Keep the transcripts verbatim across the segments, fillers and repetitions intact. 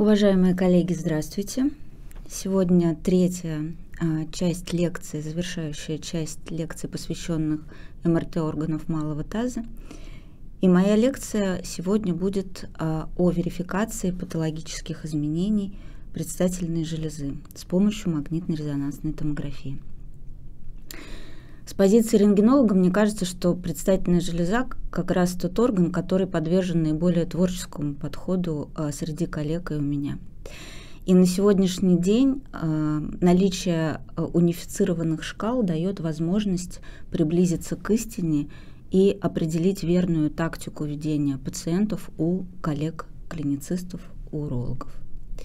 Уважаемые коллеги, здравствуйте! Сегодня третья а, часть лекции, завершающая часть лекций, посвященных эм эр тэ органов малого таза. И моя лекция сегодня будет а, о верификации патологических изменений предстательной железы с помощью магнитно-резонансной томографии. С позиции рентгенолога мне кажется, что предстательная железа как раз тот орган, который подвержен наиболее творческому подходу а, среди коллег и у меня. И на сегодняшний день а, наличие унифицированных шкал дает возможность приблизиться к истине и определить верную тактику ведения пациентов у коллег-клиницистов, у урологов.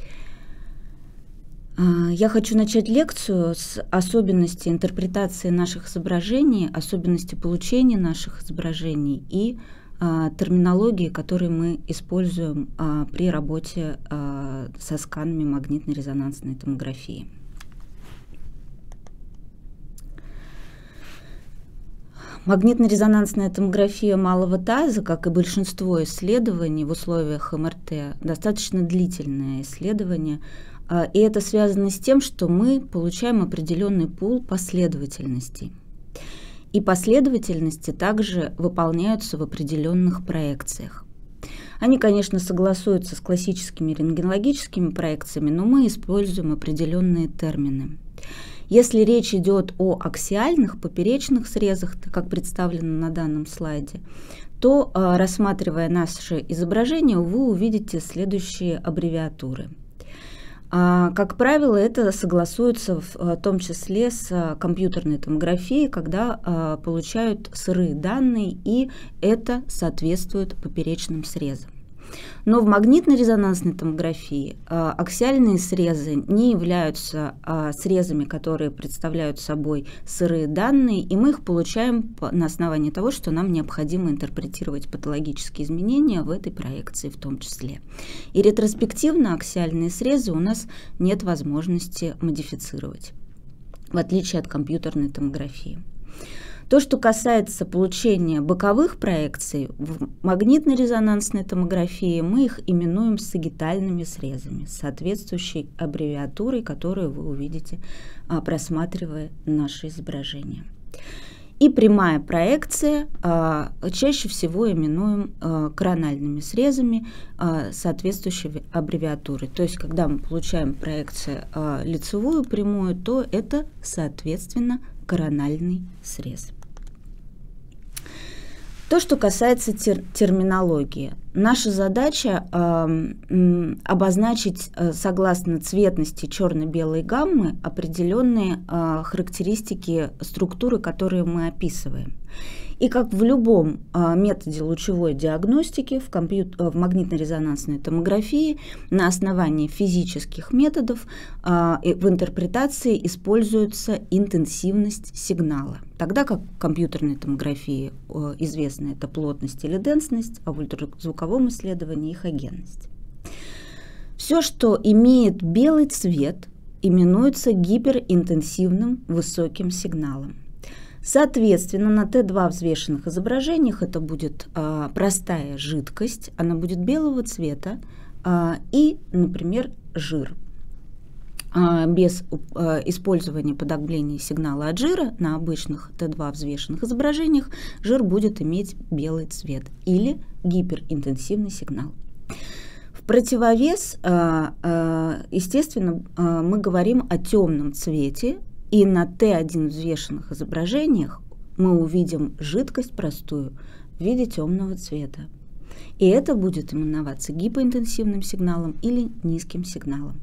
Я хочу начать лекцию с особенностей интерпретации наших изображений, особенностей получения наших изображений и а, терминологии, которые мы используем а, при работе а, со сканами магнитно-резонансной томографии. Магнитно-резонансная томография малого таза, как и большинство исследований в условиях эм эр тэ, достаточно длительное исследование. И это связано с тем, что мы получаем определенный пул последовательностей. И последовательности также выполняются в определенных проекциях. Они, конечно, согласуются с классическими рентгенологическими проекциями, но мы используем определенные термины. Если речь идет о аксиальных, поперечных срезах, как представлено на данном слайде, то, рассматривая наше изображение, вы увидите следующие аббревиатуры. Как правило, это согласуется в том числе с компьютерной томографией, когда получают сырые данные, и это соответствует поперечным срезам. Но в магнитно-резонансной томографии аксиальные срезы не являются срезами, которые представляют собой сырые данные, и мы их получаем на основании того, что нам необходимо интерпретировать патологические изменения в этой проекции в том числе. И ретроспективно аксиальные срезы у нас нет возможности модифицировать, в отличие от компьютерной томографии. То, что касается получения боковых проекций, в магнитно-резонансной томографии мы их именуем сагитальными срезами, с соответствующей аббревиатурой, которую вы увидите, просматривая наше изображение. И прямая проекция чаще всего именуем корональными срезами, соответствующей аббревиатурой. То есть, когда мы получаем проекцию лицевую прямую, то это, соответственно, корональный срез. То, что касается тер терминологии. Наша задача э, обозначить, э, согласно цветности черно-белой гаммы, определенные э, характеристики структуры, которые мы описываем. И как в любом э, методе лучевой диагностики, в, в магнитно-резонансной томографии, на основании физических методов э, в интерпретации используется интенсивность сигнала. Тогда как в компьютерной томографии э, известна это плотность или денсность, а в ультразвуковом исследовании ихогенность. Все, что имеет белый цвет, именуется гиперинтенсивным высоким сигналом. Соответственно, на тэ два взвешенных изображениях это будет а, простая жидкость, она будет белого цвета а, и, например, жир. А, без а, использования подавления сигнала от жира на обычных тэ два взвешенных изображениях жир будет иметь белый цвет или гиперинтенсивный сигнал. В противовес, а, а, естественно, а, мы говорим о темном цвете. И на тэ один взвешенных изображениях мы увидим жидкость простую в виде темного цвета. И это будет именоваться гипоинтенсивным сигналом или низким сигналом.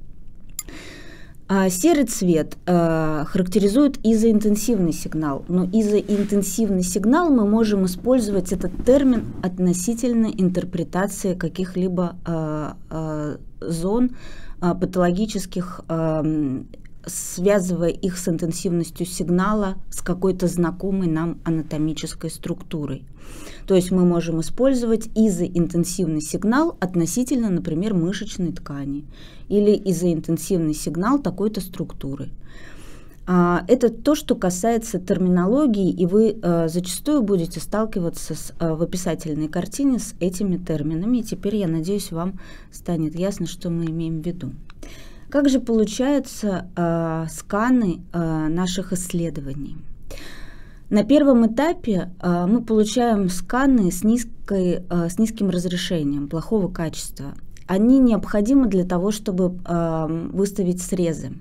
А серый цвет а, характеризует изоинтенсивный сигнал. Но изоинтенсивный сигнал мы можем использовать этот термин относительно интерпретации каких-либо а, а, зон а, патологических, а, связывая их с интенсивностью сигнала с какой-то знакомой нам анатомической структурой. То есть мы можем использовать изоинтенсивный сигнал относительно, например, мышечной ткани или изоинтенсивный сигнал такой-то структуры. Это то, что касается терминологии, и вы зачастую будете сталкиваться с, в описательной картине с этими терминами. И теперь, я надеюсь, вам станет ясно, что мы имеем в виду. Как же получаются э, сканы э, наших исследований? На первом этапе э, мы получаем сканы с, низкой, э, с низким разрешением, плохого качества. Они необходимы для того, чтобы э, выставить срезы.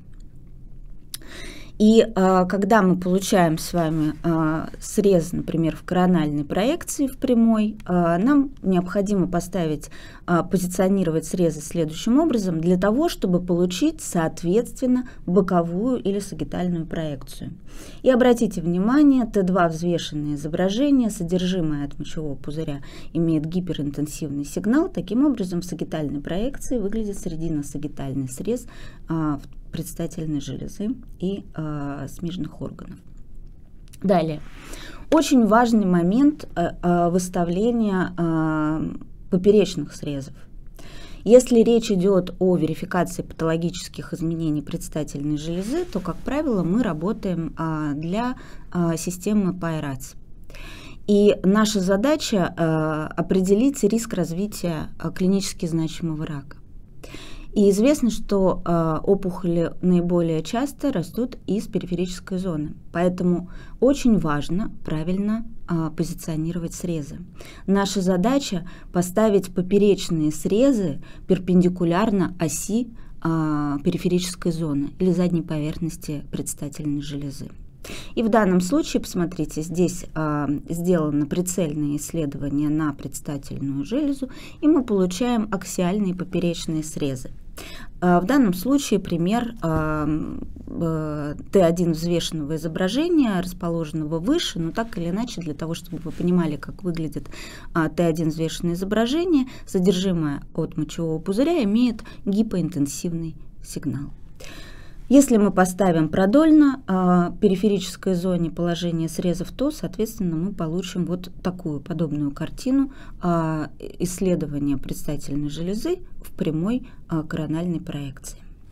И э, когда мы получаем с вами э, срез, например, в корональной проекции в прямой, э, нам необходимо поставить, э, позиционировать срезы следующим образом для того, чтобы получить, соответственно, боковую или сагитальную проекцию. И обратите внимание, Т два взвешенное изображение, содержимое от мочевого пузыря имеет гиперинтенсивный сигнал. Таким образом, в сагитальной проекции выглядит срединно-сагитальный срез э, предстательной железы и э, смежных органов. Далее. Очень важный момент э, э, выставления э, поперечных срезов. Если речь идет о верификации патологических изменений предстательной железы, то, как правило, мы работаем э, для э, системы Пайрац. И наша задача э, определить риск развития э, клинически значимого рака. И известно, что э, опухоли наиболее часто растут из периферической зоны. Поэтому очень важно правильно э, позиционировать срезы. Наша задача поставить поперечные срезы перпендикулярно оси э, периферической зоны или задней поверхности предстательной железы. И в данном случае, посмотрите, здесь э, сделано прицельное исследование на предстательную железу, и мы получаем аксиальные поперечные срезы. Э, в данном случае пример э, э, Т один взвешенного изображения, расположенного выше, но так или иначе, для того, чтобы вы понимали, как выглядит э, Т один взвешенное изображение, содержимое от мочевого пузыря имеет гипоинтенсивный сигнал. Если мы поставим продольно э, периферической зоне положение срезов, то, соответственно, мы получим вот такую подобную картину э, исследования предстательной железы в прямой э, корональной проекции.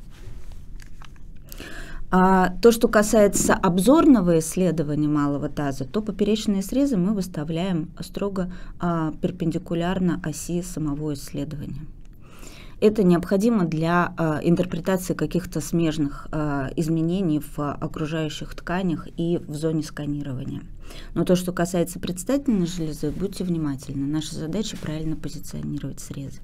А то, что касается обзорного исследования малого таза, то поперечные срезы мы выставляем строго э, перпендикулярно оси самого исследования. Это необходимо для э, интерпретации каких-то смежных э, изменений в э, окружающих тканях и в зоне сканирования. Но то, что касается предстательной железы, будьте внимательны. Наша задача правильно позиционировать срезы.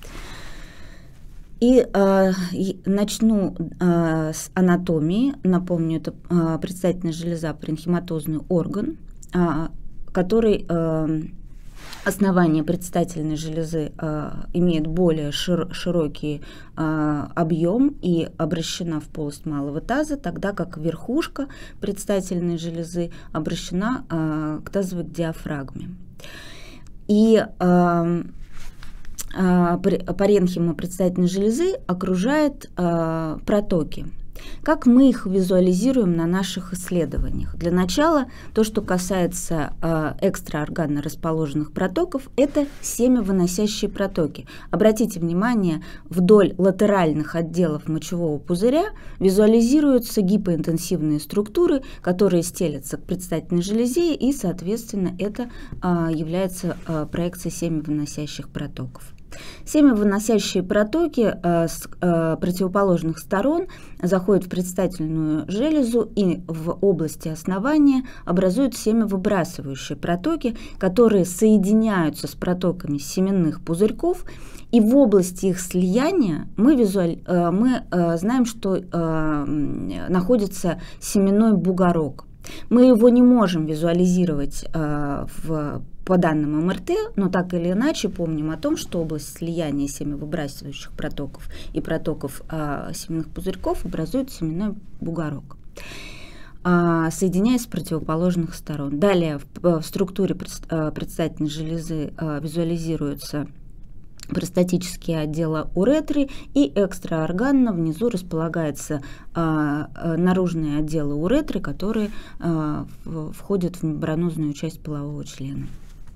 И э, начну э, с анатомии. Напомню, это э, предстательная железа, паренхиматозный орган, э, который... Э, Основание предстательной железы э, имеет более шир, широкий э, объем и обращена в полость малого таза, тогда как верхушка предстательной железы обращена э, к тазовой диафрагме. И э, э, паренхима предстательной железы окружает э, протоки. Как мы их визуализируем на наших исследованиях? Для начала, то, что касается э, экстраорганно расположенных протоков, это семявыносящие протоки. Обратите внимание, вдоль латеральных отделов мочевого пузыря визуализируются гипоинтенсивные структуры, которые стелятся к предстательной железе, и, соответственно, это э, является э, проекцией семявыносящих протоков. Семявыносящие протоки э, с э, противоположных сторон заходят в предстательную железу и в области основания образуют семявыбрасывающие протоки, которые соединяются с протоками семенных пузырьков. И в области их слияния мы, визуаль, э, мы э, знаем, что э, находится семенной бугорок. Мы его не можем визуализировать э, в по данным эм эр тэ, но так или иначе помним о том, что область слияния семявыбрасывающих протоков и протоков э, семенных пузырьков образует семенной бугорок, э, соединяясь с противоположных сторон. Далее в, в структуре пред, э, предстательной железы э, визуализируются простатические отделы уретры, и экстраорганно внизу располагаются э, э, наружные отделы уретры, которые э, в, входят в мембранозную часть полового члена.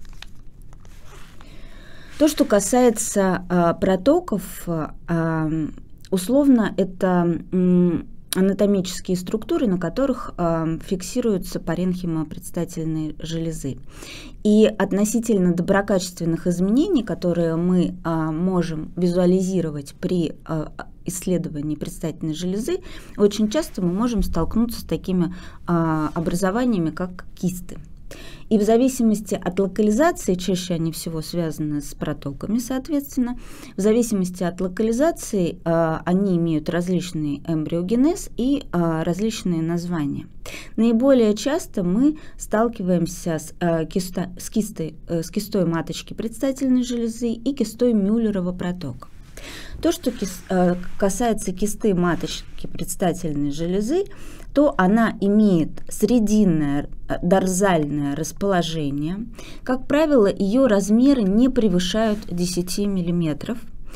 То, что касается э, протоков, э, условно это э, анатомические структуры, на которых э, фиксируются паренхима предстательной железы. И относительно доброкачественных изменений, которые мы э, можем визуализировать при э, исследовании предстательной железы, очень часто мы можем столкнуться с такими э, образованиями, как кисты. И в зависимости от локализации, чаще они всего связаны с протоками, соответственно, в зависимости от локализации э, они имеют различный эмбриогенез и э, различные названия. Наиболее часто мы сталкиваемся с, э, киста, с, кистой, э, с кистой маточки предстательной железы и кистой Мюллерова протока. То, что кис, э, касается кисты маточки предстательной железы, то она имеет срединное дорзальное расположение. Как правило, ее размеры не превышают десяти миллиметров.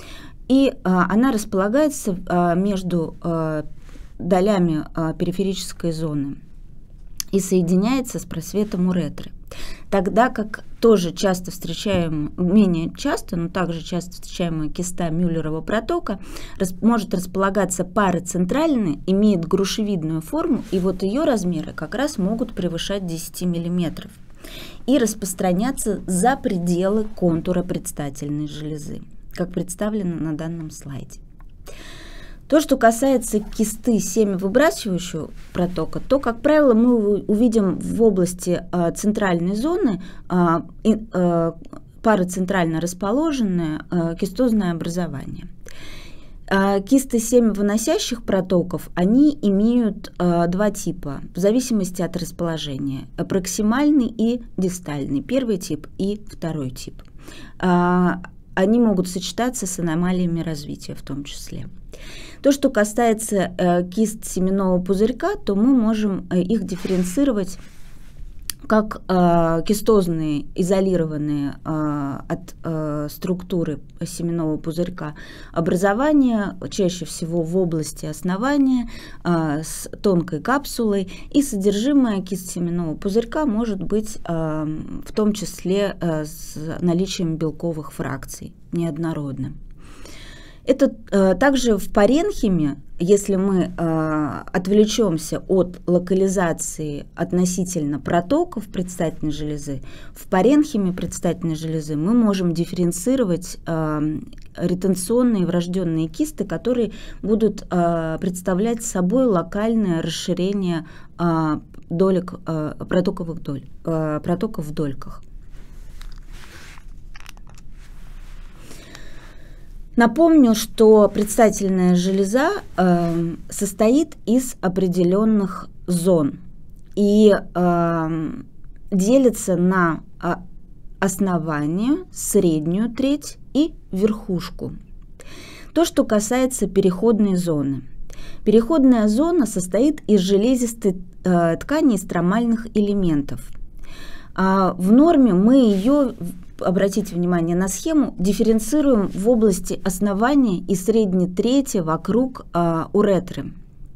И а, она располагается а, между а, долями а, периферической зоны и соединяется с просветом уретры. Тогда как тоже часто встречаемая, менее часто, но также часто встречаемая киста Мюллерова протока рас, может располагаться парацентрально, имеет грушевидную форму, и вот ее размеры как раз могут превышать десять миллиметров и распространяться за пределы контура предстательной железы, как представлено на данном слайде. То, что касается кисты семявыбрасывающего протока, то, как правило, мы увидим в области а, центральной зоны а, и, а, парацентрально расположенное а, кистозное образование. А, кисты семявыносящих протоков, они имеют а, два типа, в зависимости от расположения. Проксимальный и дистальный, первый тип и второй тип. А, они могут сочетаться с аномалиями развития в том числе. То, что касается э, кист семенного пузырька, то мы можем э, их дифференцировать как э, кистозные, изолированные э, от э, структуры семенного пузырька образования, чаще всего в области основания, э, с тонкой капсулой, и содержимое кист семенного пузырька может быть э, в том числе э, с наличием белковых фракций, неоднородным. Это э, также в паренхиме, если мы э, отвлечемся от локализации относительно протоков предстательной железы, в паренхиме предстательной железы мы можем дифференцировать э, ретенционные врожденные кисты, которые будут э, представлять собой локальное расширение э, долек, э, протоковых доль, э, протоков в дольках. Напомню, что предстательная железа э, состоит из определенных зон и э, делится на основание, среднюю треть и верхушку. То, что касается переходной зоны. Переходная зона состоит из железистой э, ткани и стромальных элементов. А в норме мы ее, обратите внимание на схему, дифференцируем в области основания и средней трети вокруг а, уретры.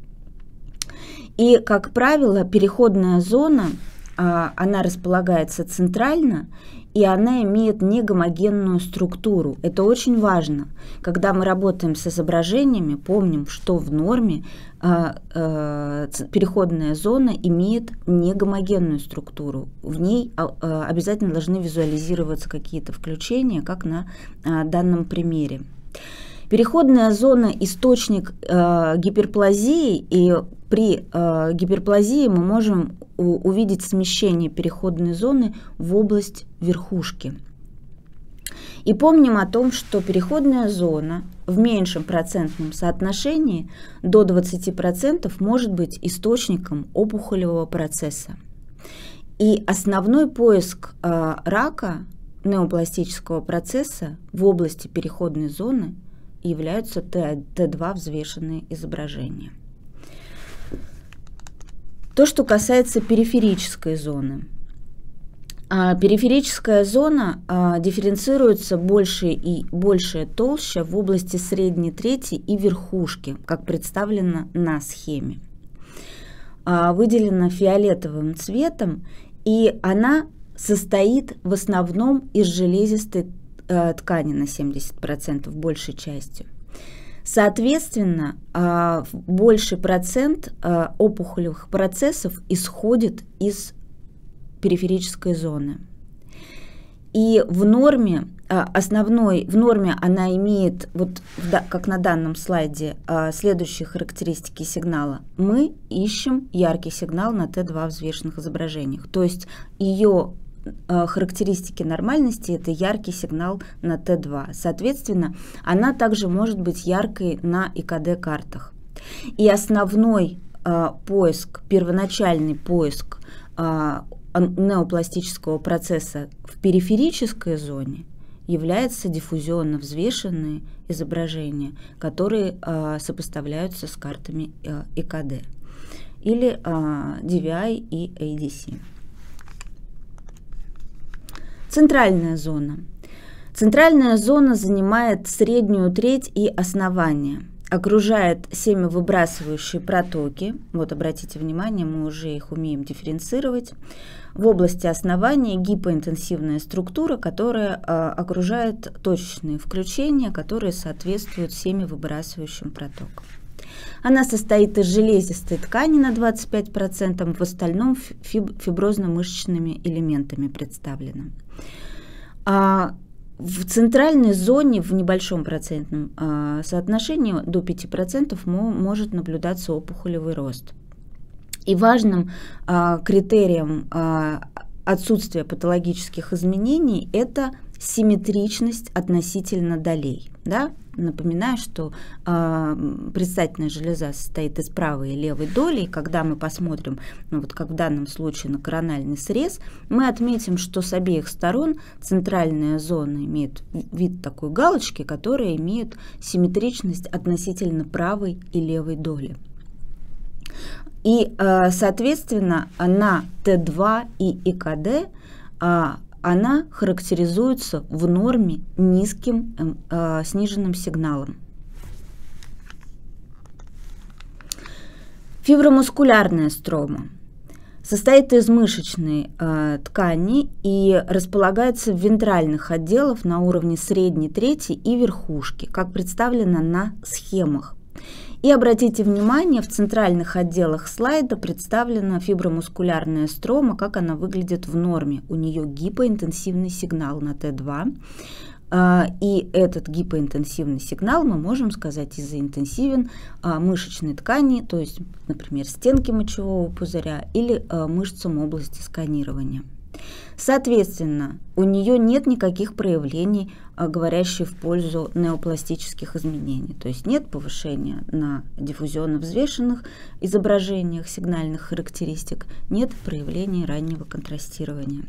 И, как правило, переходная зона, а, она располагается центрально, и она имеет негомогенную структуру. Это очень важно. Когда мы работаем с изображениями, помним, что в норме э, э, переходная зона имеет негомогенную структуру. В ней э, обязательно должны визуализироваться какие-то включения, как на э, данном примере. Переходная зона – источник э, гиперплазии, и при э, гиперплазии мы можем у, увидеть смещение переходной зоны в область верхушки. И помним о том, что переходная зона в меньшем процентном соотношении до двадцати процентов может быть источником опухолевого процесса. И основной поиск э, рака неопластического процесса в области переходной зоны являются Т два взвешенные изображения. То, что касается периферической зоны. А, периферическая зона а, дифференцируется больше и большая толща в области средней трети и верхушки, как представлено на схеме. А, выделена фиолетовым цветом, и она состоит в основном из железистой ткани на семьдесят процентов большей частью. Соответственно, больший процент опухолевых процессов исходит из периферической зоны. И в норме, основной, в норме она имеет, вот как на данном слайде, следующие характеристики сигнала. Мы ищем яркий сигнал на тэ два взвешенных изображениях. То есть ее характеристики нормальности – это яркий сигнал на тэ два. Соответственно, она также может быть яркой на и ка дэ-картах. И основной поиск, первоначальный поиск неопластического процесса в периферической зоне является диффузионно взвешенные изображения, которые а, сопоставляются с картами а, и ка дэ или а, ди ви ай и эй ди си. Центральная зона. Центральная зона занимает среднюю треть и основание. Окружает семявыбрасывающие протоки. Вот обратите внимание, мы уже их умеем дифференцировать. В области основания гипоинтенсивная структура, которая а, окружает точечные включения, которые соответствуют семявыбрасывающим протокам. Она состоит из железистой ткани на двадцать пять процентов, в остальном фиброзно-мышечными элементами представлена. А, В центральной зоне в небольшом процентном а, соотношении до пяти процентов мо, может наблюдаться опухолевый рост. И важным а, критерием а, отсутствия патологических изменений – это симметричность относительно долей. Да? Напоминаю, что э, предстательная железа состоит из правой и левой доли, и когда мы посмотрим, ну, вот как в данном случае, на корональный срез, мы отметим, что с обеих сторон центральная зона имеет вид такой галочки, которая имеет симметричность относительно правой и левой доли. И, э, соответственно, на тэ два и и ка дэ э, она характеризуется в норме низким э, сниженным сигналом. Фибромускулярная строма состоит из мышечной э, ткани и располагается в вентральных отделах на уровне средней трети и верхушки, как представлено на схемах. И обратите внимание, в центральных отделах слайда представлена фибромускулярная строма, как она выглядит в норме. У нее гипоинтенсивный сигнал на тэ два. И этот гипоинтенсивный сигнал, мы можем сказать, изоинтенсивен мышечной ткани, то есть, например, стенки мочевого пузыря или мышцам области сканирования. Соответственно, у нее нет никаких проявлений, говорящих в пользу неопластических изменений. То есть нет повышения на диффузионно взвешенных изображениях сигнальных характеристик, нет проявлений раннего контрастирования.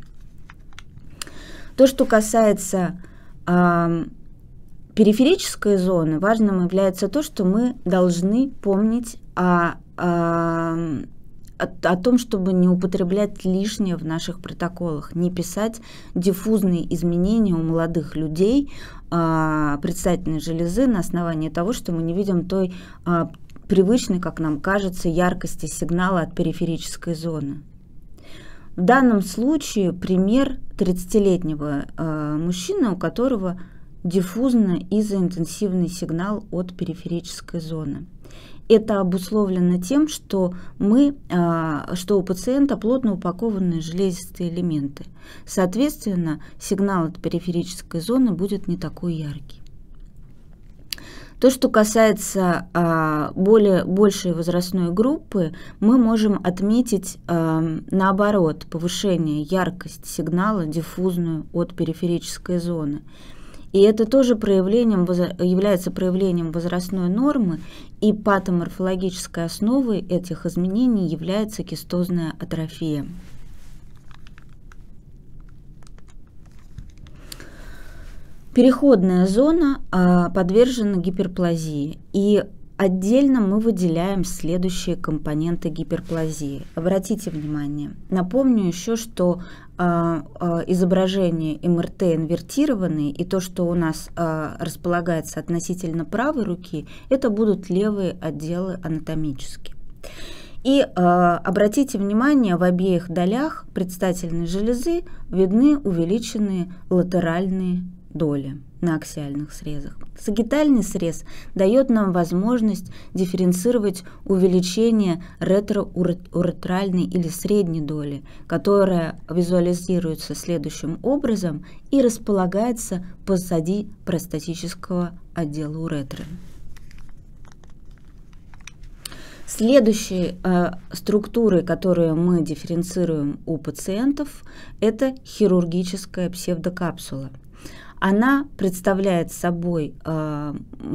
То, что касается э, периферической зоны, важным является то, что мы должны помнить о, о о том, чтобы не употреблять лишнее в наших протоколах, не писать диффузные изменения у молодых людей а, предстательной железы на основании того, что мы не видим той а, привычной, как нам кажется, яркости сигнала от периферической зоны. В данном случае пример тридцатилетнего а, мужчины, у которого диффузно-изоинтенсивный сигнал от периферической зоны. Это обусловлено тем, что, мы, что у пациента плотно упакованные железистые элементы. Соответственно, сигнал от периферической зоны будет не такой яркий. То, что касается более, большей возрастной группы, мы можем отметить наоборот повышение яркости сигнала диффузную от периферической зоны. И это тоже проявлением, является проявлением возрастной нормы, и патоморфологической основой этих изменений является кистозная атрофия. Переходная зона а, подвержена гиперплазии, и отдельно мы выделяем следующие компоненты гиперплазии. Обратите внимание. Напомню еще, что а, а, изображения эм эр тэ инвертированные и то, что у нас а, располагается относительно правой руки, это будут левые отделы анатомические. И а, обратите внимание, в обеих долях предстательной железы видны увеличенные латеральные доли. на аксиальных срезах. Сагитальный срез дает нам возможность дифференцировать увеличение ретроуретральной или средней доли, которая визуализируется следующим образом и располагается позади простатического отдела уретры. Следующие э, структуры, которые мы дифференцируем у пациентов, это хирургическая псевдокапсула. Она представляет собой э,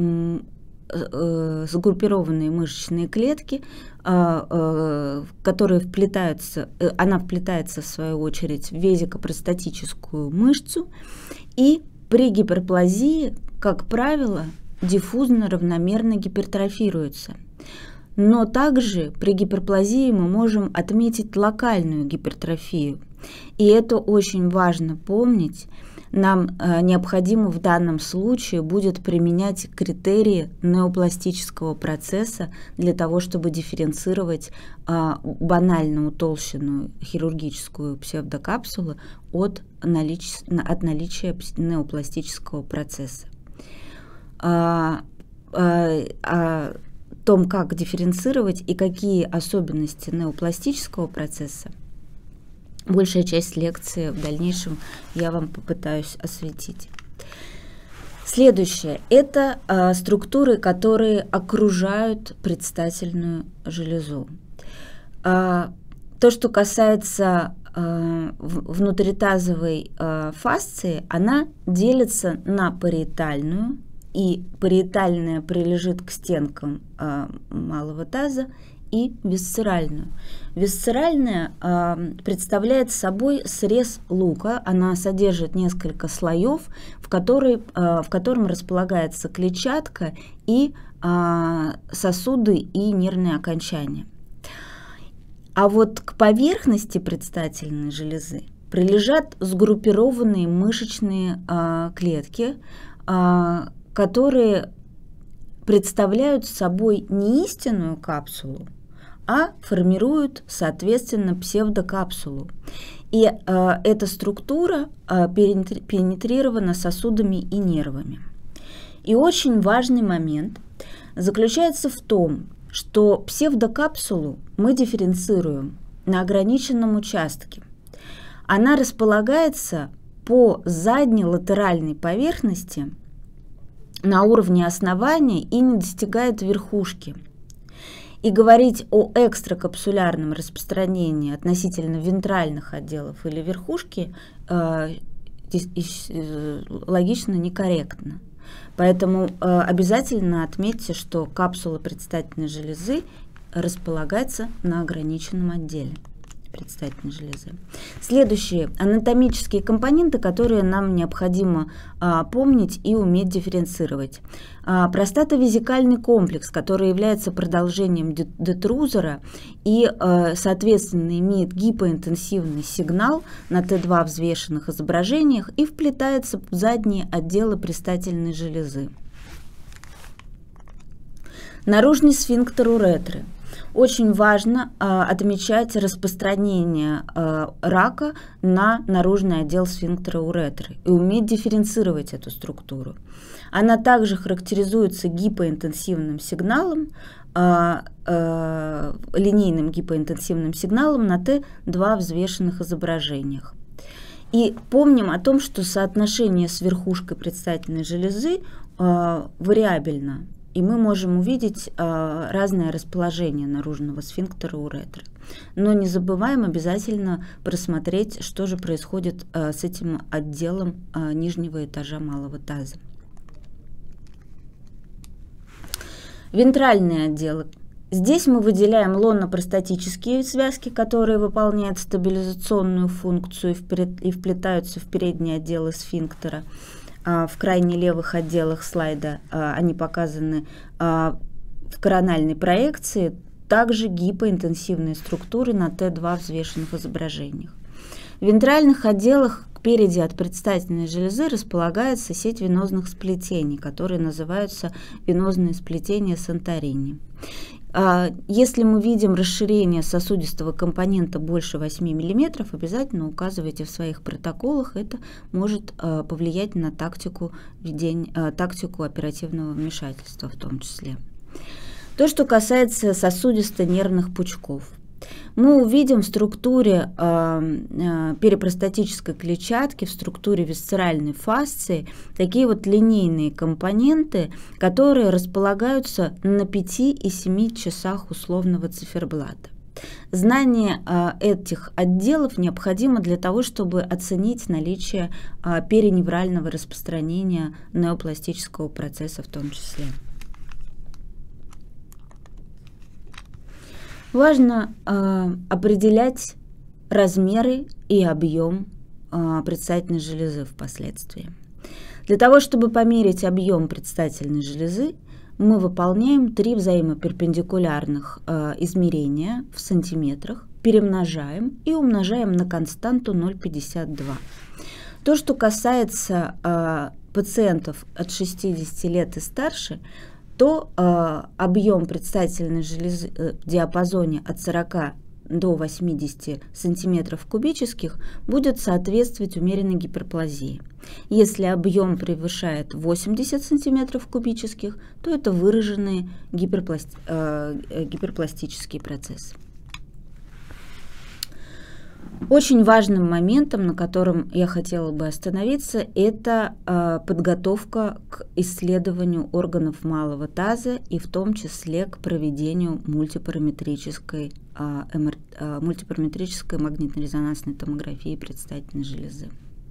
э, сгруппированные мышечные клетки, э, э, которые вплетаются, э, она вплетается в свою очередь в везикопростатическую мышцу, и при гиперплазии, как правило, диффузно равномерно гипертрофируется. Но также при гиперплазии мы можем отметить локальную гипертрофию. И это очень важно помнить. Нам э, необходимо в данном случае будет применять критерии неопластического процесса для того, чтобы дифференцировать э, банально утолщенную хирургическую псевдокапсулу от, налич... от наличия неопластического процесса. А, а, а, том, как дифференцировать и какие особенности неопластического процесса, большая часть лекции в дальнейшем я вам попытаюсь осветить. Следующее – это э, структуры, которые окружают предстательную железу. Э, то, что касается э, внутритазовой э, фасции, она делится на париетальную, и париетальная прилежит к стенкам э, малого таза, и висцеральную. Висцеральная э, представляет собой срез лука. Она содержит несколько слоев, в, который, э, в котором располагается клетчатка и э, сосуды и нервные окончания. А вот к поверхности предстательной железы прилежат сгруппированные мышечные э, клетки, э, которые представляют собой не истинную капсулу, а формируют, соответственно, псевдокапсулу. И э, эта структура э, пенетрирована сосудами и нервами. И очень важный момент заключается в том, что псевдокапсулу мы дифференцируем на ограниченном участке. Она располагается по задней латеральной поверхности на уровне основания и не достигает верхушки. И говорить о экстракапсулярном распространении относительно вентральных отделов или верхушки э, э, логично некорректно. Поэтому э, обязательно отметьте, что капсула предстательной железы располагается на ограниченном отделе предстательной железы. Следующие анатомические компоненты, которые нам необходимо а, помнить и уметь дифференцировать. А, простатовезикальный комплекс, который является продолжением детрузора и, а, соответственно, имеет гипоинтенсивный сигнал на Т два взвешенных изображениях и вплетается в задние отделы предстательной железы. Наружный сфинктер уретры. Очень важно э, отмечать распространение э, рака на наружный отдел сфинктера уретры и уметь дифференцировать эту структуру. Она также характеризуется гипоинтенсивным сигналом, э, э, линейным гипоинтенсивным сигналом на Т два взвешенных изображениях. И помним о том, что соотношение с верхушкой предстательной железы э, вариабельно. И мы можем увидеть э, разное расположение наружного сфинктера уретры. Но не забываем обязательно просмотреть, что же происходит э, с этим отделом э, нижнего этажа малого таза. Вентральные отделы. Здесь мы выделяем лонопростатические связки, которые выполняют стабилизационную функцию и вплетаются в передние отделы сфинктера. В крайне левых отделах слайда они показаны в корональной проекции, также гипоинтенсивные структуры на Т два взвешенных изображениях. В вентральных отделах спереди от предстательной железы располагается сеть венозных сплетений, которые называются венозные сплетения Санторини. Если мы видим расширение сосудистого компонента больше восьми миллиметров, обязательно указывайте в своих протоколах, это может повлиять на тактику, ведения, тактику оперативного вмешательства в том числе. То, что касается сосудисто-нервных пучков. Мы увидим в структуре э, э, перипростатической клетчатки, в структуре висцеральной фасции такие вот линейные компоненты, которые располагаются на пяти и семи часах условного циферблата. Знание э, этих отделов необходимо для того, чтобы оценить наличие э, периневрального распространения неопластического процесса в том числе. Важно э, определять размеры и объем э, предстательной железы впоследствии. Для того, чтобы померить объем предстательной железы, мы выполняем три взаимоперпендикулярных э, измерения в сантиметрах, перемножаем и умножаем на константу ноль целых пятьдесят две сотых. То, что касается э, пациентов от шестидесяти лет и старше, то э, объем предстательной железы э, в диапазоне от сорока до восьмидесяти сантиметров кубических будет соответствовать умеренной гиперплазии. Если объем превышает восемьдесят сантиметров кубических, то это выраженный гиперпласти, э, гиперпластический процесс. Очень важным моментом, на котором я хотела бы остановиться, это э, подготовка к исследованию органов малого таза и в том числе к проведению мультипараметрической, э, МР, э, мультипараметрической магнитно-резонансной томографии предстательной железы.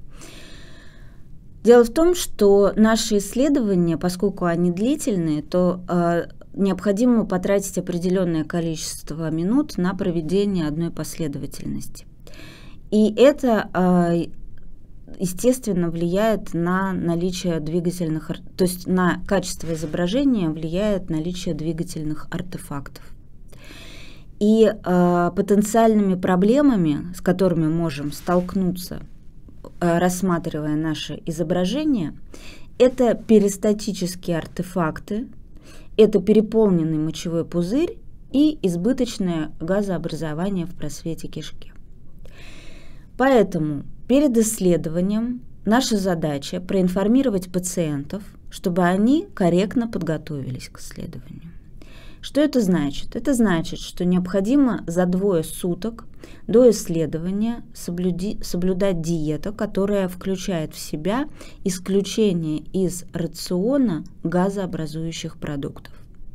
Дело в том, что наши исследования, поскольку они длительные, то э, необходимо потратить определенное количество минут на проведение одной последовательности. И это, естественно, влияет на наличие двигательных, то есть на качество изображения влияет наличие двигательных артефактов. И потенциальными проблемами, с которыми можем столкнуться, рассматривая наше изображение, это перистатические артефакты, это переполненный мочевой пузырь и избыточное газообразование в просвете кишки. Поэтому перед исследованием наша задача проинформировать пациентов, чтобы они корректно подготовились к исследованию. Что это значит? Это значит, что необходимо за двое суток до исследования соблюди, соблюдать диету, которая включает в себя исключение из рациона газообразующих продуктов.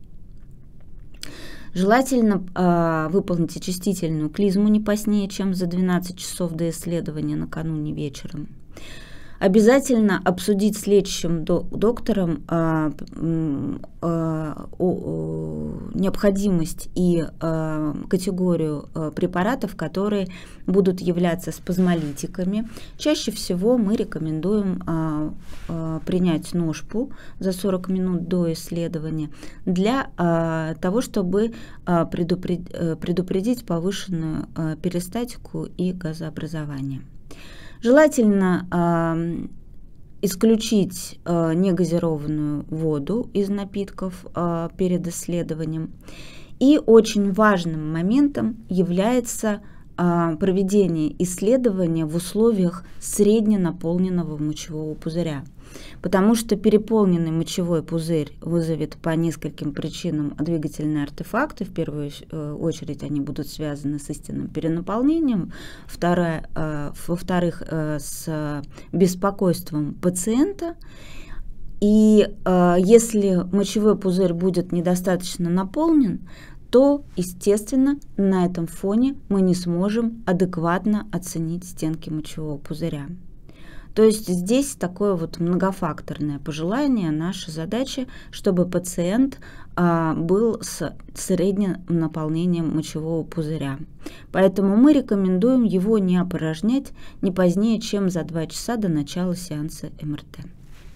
Желательно э, выполнить очистительную клизму не позднее, чем за двенадцать часов до исследования накануне вечером. Обязательно обсудить с лечащим до, доктором э, э, э, э, необходимость и э, категорию э, препаратов, которые будут являться спазмолитиками. Чаще всего мы рекомендуем э, э, принять ножпу за сорок минут до исследования для э, того, чтобы э, предупредить, э, предупредить повышенную э, перистатику и газообразование. Желательно э, исключить э, негазированную воду из напитков э, перед исследованием. И очень важным моментом является э, проведение исследования в условиях средненаполненного мочевого пузыря. Потому что переполненный мочевой пузырь вызовет по нескольким причинам двигательные артефакты. В первую очередь они будут связаны с истинным перенаполнением, второе, во-вторых, с беспокойством пациента. И если мочевой пузырь будет недостаточно наполнен, то, естественно, на этом фоне мы не сможем адекватно оценить стенки мочевого пузыря. То есть здесь такое вот многофакторное пожелание. Наша задача, чтобы пациент а, был с средним наполнением мочевого пузыря. Поэтому мы рекомендуем его не опорожнять не позднее, чем за два часа до начала сеанса эм эр тэ.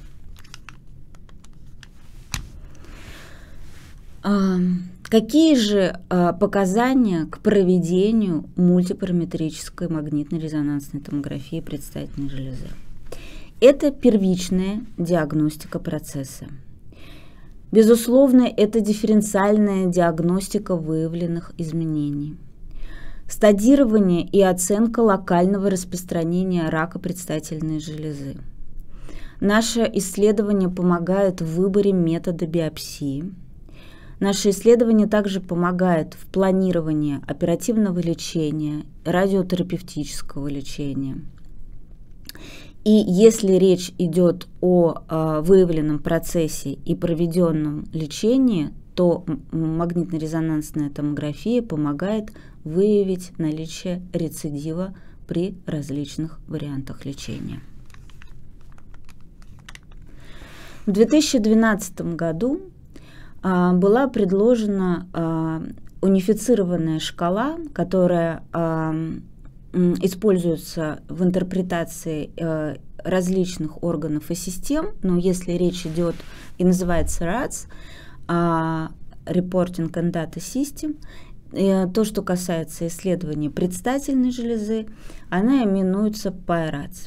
А, какие же а, показания к проведению мультипараметрической магнитно-резонансной томографии предстательной железы? Это первичная диагностика процесса. Безусловно, это дифференциальная диагностика выявленных изменений. Стадирование и оценка локального распространения рака предстательной железы. Наше исследование помогает в выборе метода биопсии. Наше исследование также помогает в планировании оперативного лечения, радиотерапевтического лечения. И если речь идет о э, выявленном процессе и проведенном лечении, то магнитно-резонансная томография помогает выявить наличие рецидива при различных вариантах лечения. В две тысячи двенадцатом году а, была предложена а, унифицированная шкала, которая а, используется в интерпретации а, различных органов и систем, но если речь идет и называется ратс, а, Reporting and Data System, и то, что касается исследования предстательной железы, она именуется пай-ратс.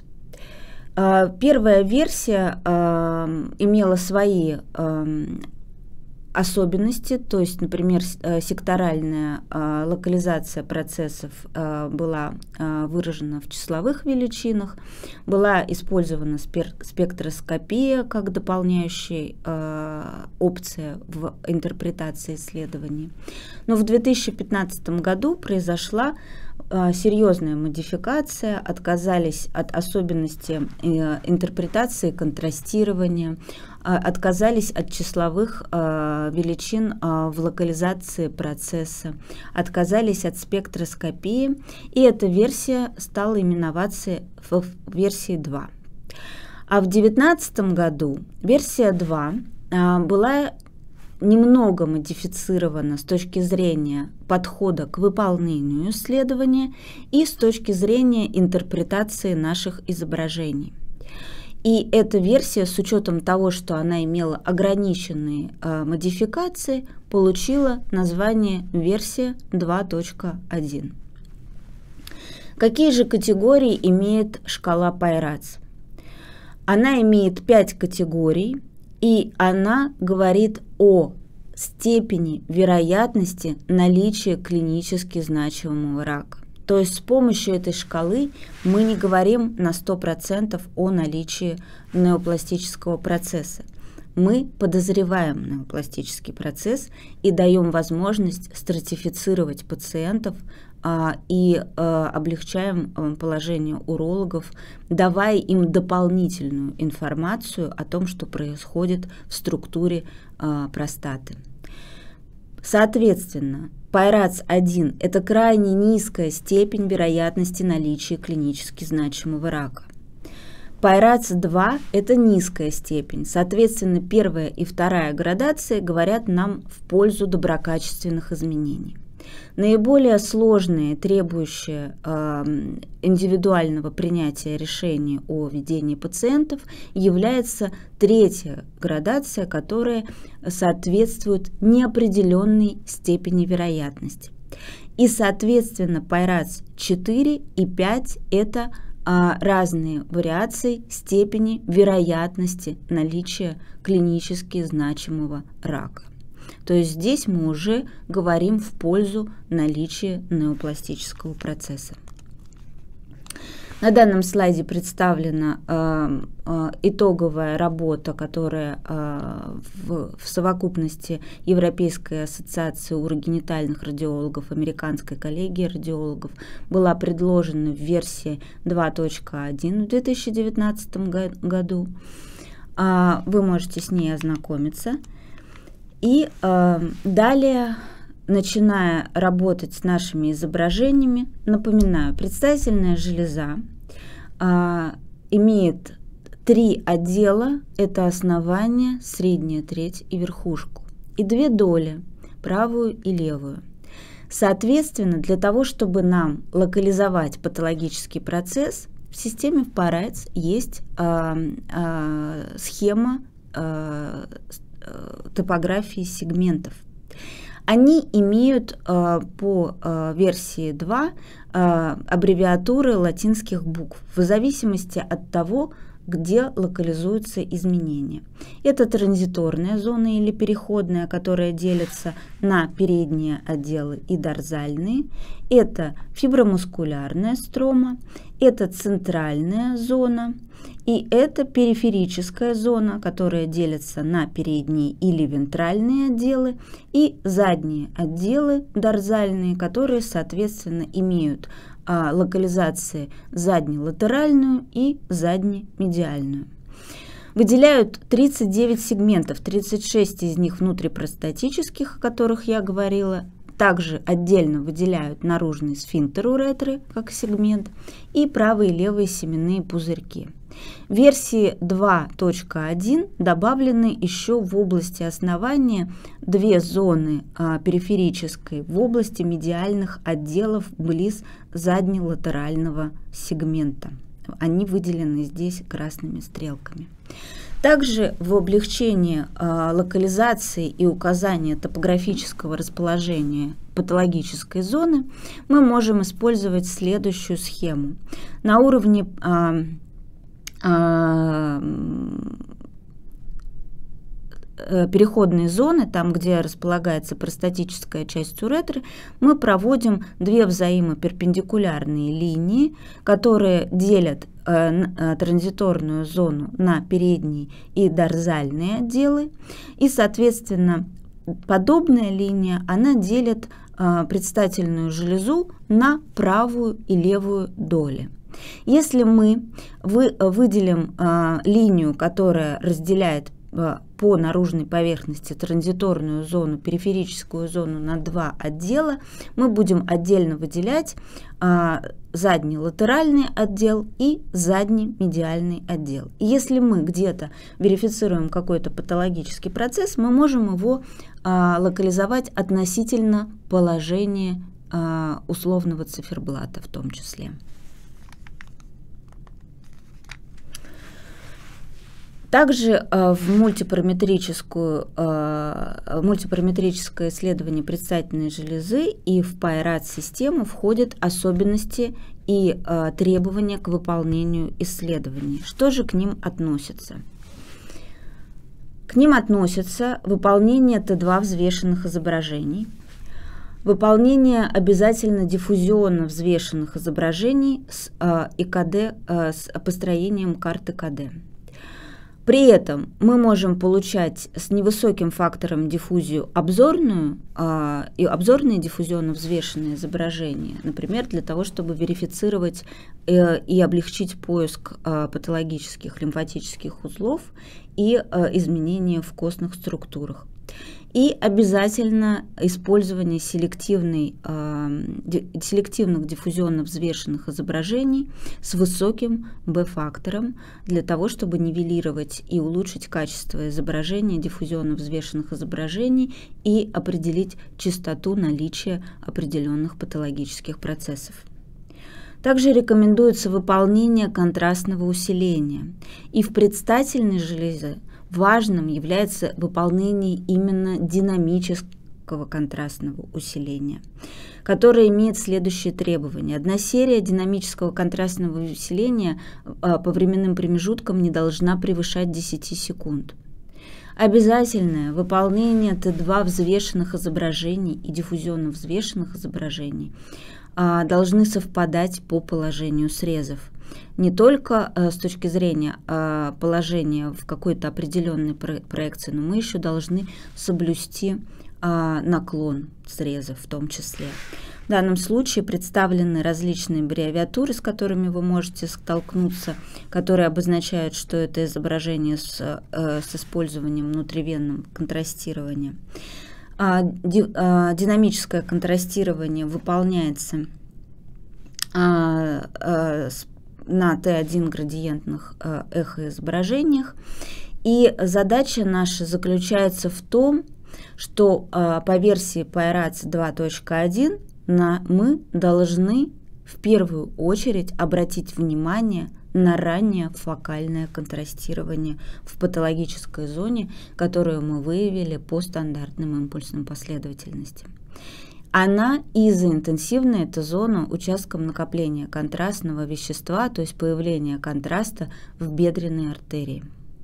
Первая версия э, имела свои э, особенности, то есть, например, секторальная э, локализация процессов э, была э, выражена в числовых величинах, была использована спер- спектроскопия как дополняющая э, опция в интерпретации исследований. Но в две тысячи пятнадцатом году произошла серьезная модификация, отказались от особенностей интерпретации контрастирования, отказались от числовых величин в локализации процесса, отказались от спектроскопии, и эта версия стала именоваться в версии два. А в две тысячи девятнадцатом году версия два была немного модифицирована с точки зрения подхода к выполнению исследования и с точки зрения интерпретации наших изображений. И эта версия, с учетом того, что она имела ограниченные э, модификации, получила название версия два точка один. Какие же категории имеет шкала пай-ратс? Она имеет пять категорий, и она говорит о степени вероятности наличия клинически значимого рака. То есть с помощью этой шкалы мы не говорим на сто процентов о наличии неопластического процесса. Мы подозреваем неопластический процесс и даем возможность стратифицировать пациентов а, и а, облегчаем а, положение урологов, давая им дополнительную информацию о том, что происходит в структуре а, простаты. Соответственно, пай-ратс один – это крайне низкая степень вероятности наличия клинически значимого рака. пай-ратс два – это низкая степень. Соответственно, первая и вторая градация говорят нам в пользу доброкачественных изменений. Наиболее сложные, требующие э, индивидуального принятия решения о ведении пациентов, является третья градация, которая соответствует неопределенной степени вероятности. И, соответственно, пай-ратс четыре и пять – это э, разные вариации степени вероятности наличия клинически значимого рака. То есть здесь мы уже говорим в пользу наличия неопластического процесса. На данном слайде представлена э, э, итоговая работа, которая э, в, в совокупности Европейской ассоциации урогенитальных радиологов, Американской коллегии радиологов была предложена в версии два точка один в две тысячи девятнадцатом году. Э, вы можете с ней ознакомиться. И э, далее, начиная работать с нашими изображениями, напоминаю, предстательная железа э, имеет три отдела, это основание, средняя треть и верхушку, и две доли, правую и левую. Соответственно, для того, чтобы нам локализовать патологический процесс, в системе пай-ратс есть э, э, схема э, топографии сегментов. Они имеют э, по э, версии два э, аббревиатуры латинских букв в зависимости от того, где локализуются изменения. Это транзиторная зона или переходная, которая делится на передние отделы и дорзальные. Это фибромускулярная строма, это центральная зона и это периферическая зона, которая делится на передние или вентральные отделы и задние отделы дорзальные, которые, соответственно, имеют а, локализации заднелатеральную и заднемедиальную. Выделяют тридцать девять сегментов, тридцать шесть из них внутрипростатических, о которых я говорила. Также отдельно выделяют наружный сфинктер уретры как сегмент и правые и левые семенные пузырьки. В версии два точка один добавлены еще в области основания две зоны а, периферической в области медиальных отделов близ заднелатерального сегмента. Они выделены здесь красными стрелками. Также в облегчении э, локализации и указания топографического расположения патологической зоны мы можем использовать следующую схему. На уровне э, э, переходной зоны, там, где располагается простатическая часть уретры, мы проводим две взаимоперпендикулярные линии, которые делят э, транзиторную зону на передние и дорзальные отделы. И, соответственно, подобная линия, она делит э, предстательную железу на правую и левую доли. Если мы вы, выделим э, линию, которая разделяет по наружной поверхности транзиторную зону, периферическую зону на два отдела, мы будем отдельно выделять а, задний латеральный отдел и задний медиальный отдел. И если мы где-то верифицируем какой-то патологический процесс, мы можем его а, локализовать относительно положения а, условного циферблата в том числе. Также э, в мультипараметрическую, э, мультипараметрическое исследование предстательной железы и в пайрат-систему входят особенности и э, требования к выполнению исследований. Что же к ним относится? К ним относятся выполнение Т два взвешенных изображений, выполнение обязательно диффузионно взвешенных изображений с э, ИКД, э, с построением карты КД. При этом мы можем получать с невысоким фактором диффузию обзорную э, и обзорные диффузионно взвешенные изображения, например, для того, чтобы верифицировать э, и облегчить поиск э, патологических лимфатических узлов и э, изменения в костных структурах. И обязательно использование селективной, э, селективных диффузионно взвешенных изображений с высоким бэ-фактором для того, чтобы нивелировать и улучшить качество изображения диффузионно взвешенных изображений и определить частоту наличия определенных патологических процессов. Также рекомендуется выполнение контрастного усиления. И в предстательной железе важным является выполнение именно динамического контрастного усиления, которое имеет следующие требования. Одна серия динамического контрастного усиления по временным промежуткам не должна превышать десять секунд. Обязательное выполнение Т два взвешенных изображений и диффузионно взвешенных изображений должны совпадать по положению срезов. Не только э, с точки зрения э, положения в какой-то определенной про проекции, но мы еще должны соблюсти э, наклон срезов в том числе. В данном случае представлены различные аббревиатуры, с которыми вы можете столкнуться, которые обозначают, что это изображение с, э, с использованием внутривенного контрастирования. А, ди, а, динамическое контрастирование выполняется а, а, с на Т один градиентных э, эхоизображениях. И задача наша заключается в том, что э, по версии пайрат два точка один на, мы должны в первую очередь обратить внимание на раннее фокальное контрастирование в патологической зоне, которую мы выявили по стандартным импульсным последовательностям. она изоинтенсивная, это зона участком накопления контрастного вещества, то есть появления контраста в бедренной артерии.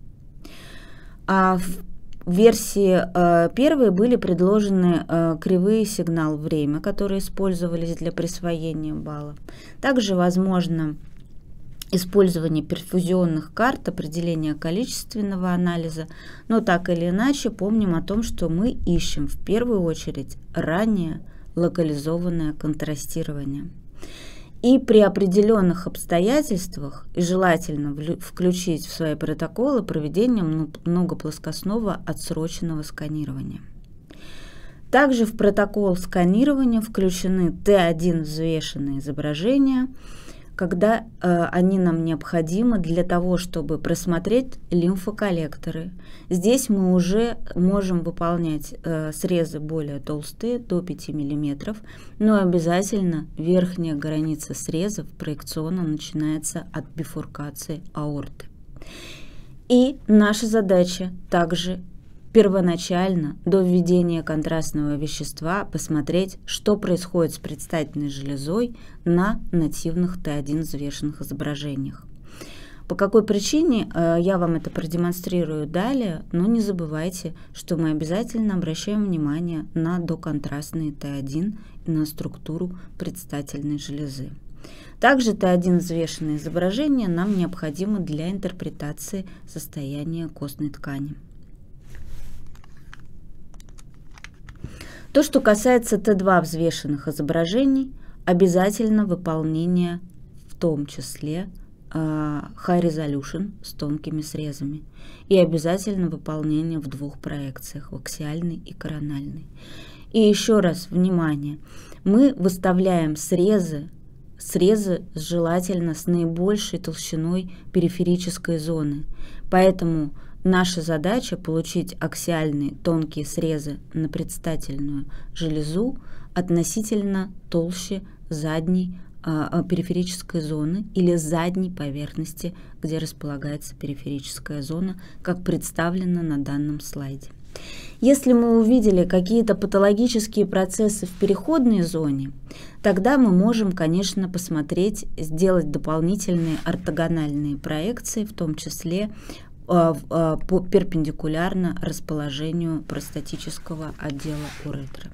А в версии э, первой были предложены э, кривые сигнал время, которые использовались для присвоения балла. Также возможно использование перфузионных карт, определение количественного анализа, но так или иначе помним о том, что мы ищем в первую очередь ранее локализованное контрастирование. И при определенных обстоятельствах и желательно включить в свои протоколы проведение многоплоскостного отсроченного сканирования. Также в протокол сканирования включены Т один взвешенные изображения, когда э, они нам необходимы для того, чтобы просмотреть лимфоколлекторы. Здесь мы уже можем выполнять э, срезы более толстые, до пяти миллиметров, но обязательно верхняя граница срезов проекционно начинается от бифуркации аорты. И наша задача также первоначально, до введения контрастного вещества, посмотреть, что происходит с предстательной железой на нативных Т один взвешенных изображениях. По какой причине, я вам это продемонстрирую далее, но не забывайте, что мы обязательно обращаем внимание на доконтрастные Т один и на структуру предстательной железы. Также Т один взвешенные изображения нам необходимы для интерпретации состояния костной ткани. То, что касается Т два взвешенных изображений, обязательно выполнение в том числе uh, High Resolution с тонкими срезами и обязательно выполнение в двух проекциях, в аксиальной и корональной. И еще раз, внимание, мы выставляем срезы, срезы желательно с наибольшей толщиной периферической зоны, поэтому наша задача получить аксиальные тонкие срезы на предстательную железу относительно толще задней а, периферической зоны или задней поверхности, где располагается периферическая зона, как представлено на данном слайде. Если мы увидели какие-то патологические процессы в переходной зоне, тогда мы можем, конечно, посмотреть, сделать дополнительные ортогональные проекции, в том числе перпендикулярно расположению простатического отдела уретры.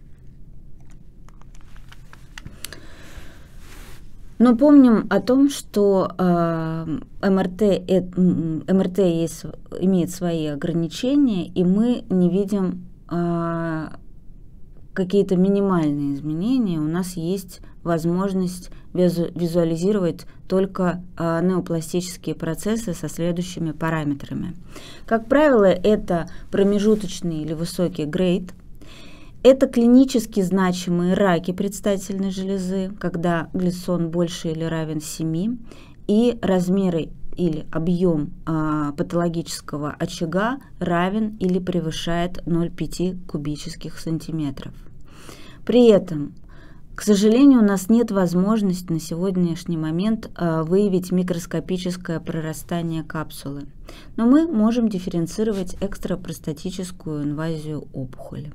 Но помним о том, что э, МРТ, э, МРТ есть, имеет свои ограничения, и мы не видим э, какие-то минимальные изменения. У нас есть возможность визу, визуализировать только э, неопластические процессы со следующими параметрами. Как правило, это промежуточный или высокий грейд. Это клинически значимые раки предстательной железы, когда глиссон больше или равен семи, и размеры или объем а, патологического очага равен или превышает ноль целых пять десятых кубических сантиметров. При этом, к сожалению, у нас нет возможности на сегодняшний момент а, выявить микроскопическое прорастание капсулы, но мы можем дифференцировать экстрапростатическую инвазию опухоли.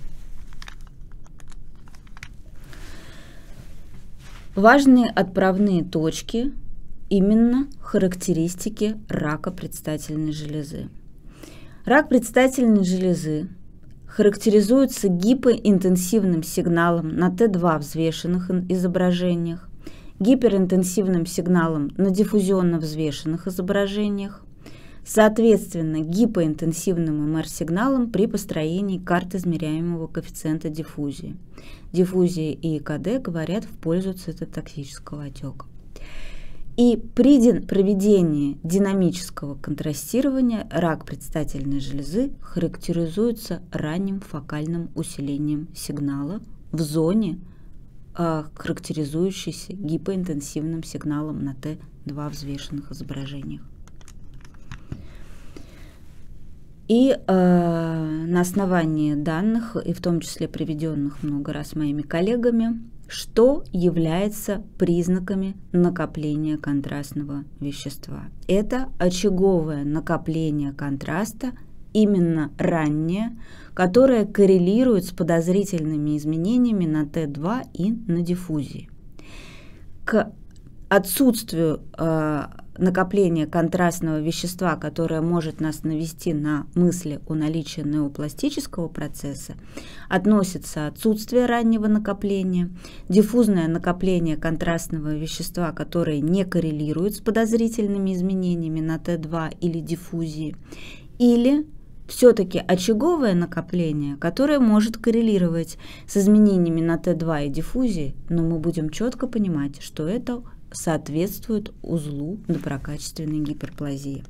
Важные отправные точки именно характеристики рака предстательной железы. Рак предстательной железы характеризуется гипоинтенсивным сигналом на Т два взвешенных изображениях, гиперинтенсивным сигналом на диффузионно взвешенных изображениях, соответственно, гипоинтенсивным эм эр сигналом при построении карт измеряемого коэффициента диффузии. Диффузия и ЭКД говорят в пользу цитотоксического отека. И при проведении динамического контрастирования рак предстательной железы характеризуется ранним фокальным усилением сигнала в зоне, характеризующейся гипоинтенсивным сигналом на Т два взвешенных изображениях. И э, на основании данных, и в том числе приведенных много раз моими коллегами, что является признаками накопления контрастного вещества? Это очаговое накопление контраста именно раннее, которое коррелирует с подозрительными изменениями на Т два и на диффузии. К отсутствию э, накопления контрастного вещества, которое может нас навести на мысли о наличии неопластического процесса, относится отсутствие раннего накопления, диффузное накопление контрастного вещества, которое не коррелирует с подозрительными изменениями на Т два или диффузии, или все-таки очаговое накопление, которое может коррелировать с изменениями на Т два и диффузии, но мы будем четко понимать, что это соответствует узлу доброкачественной гиперплазии.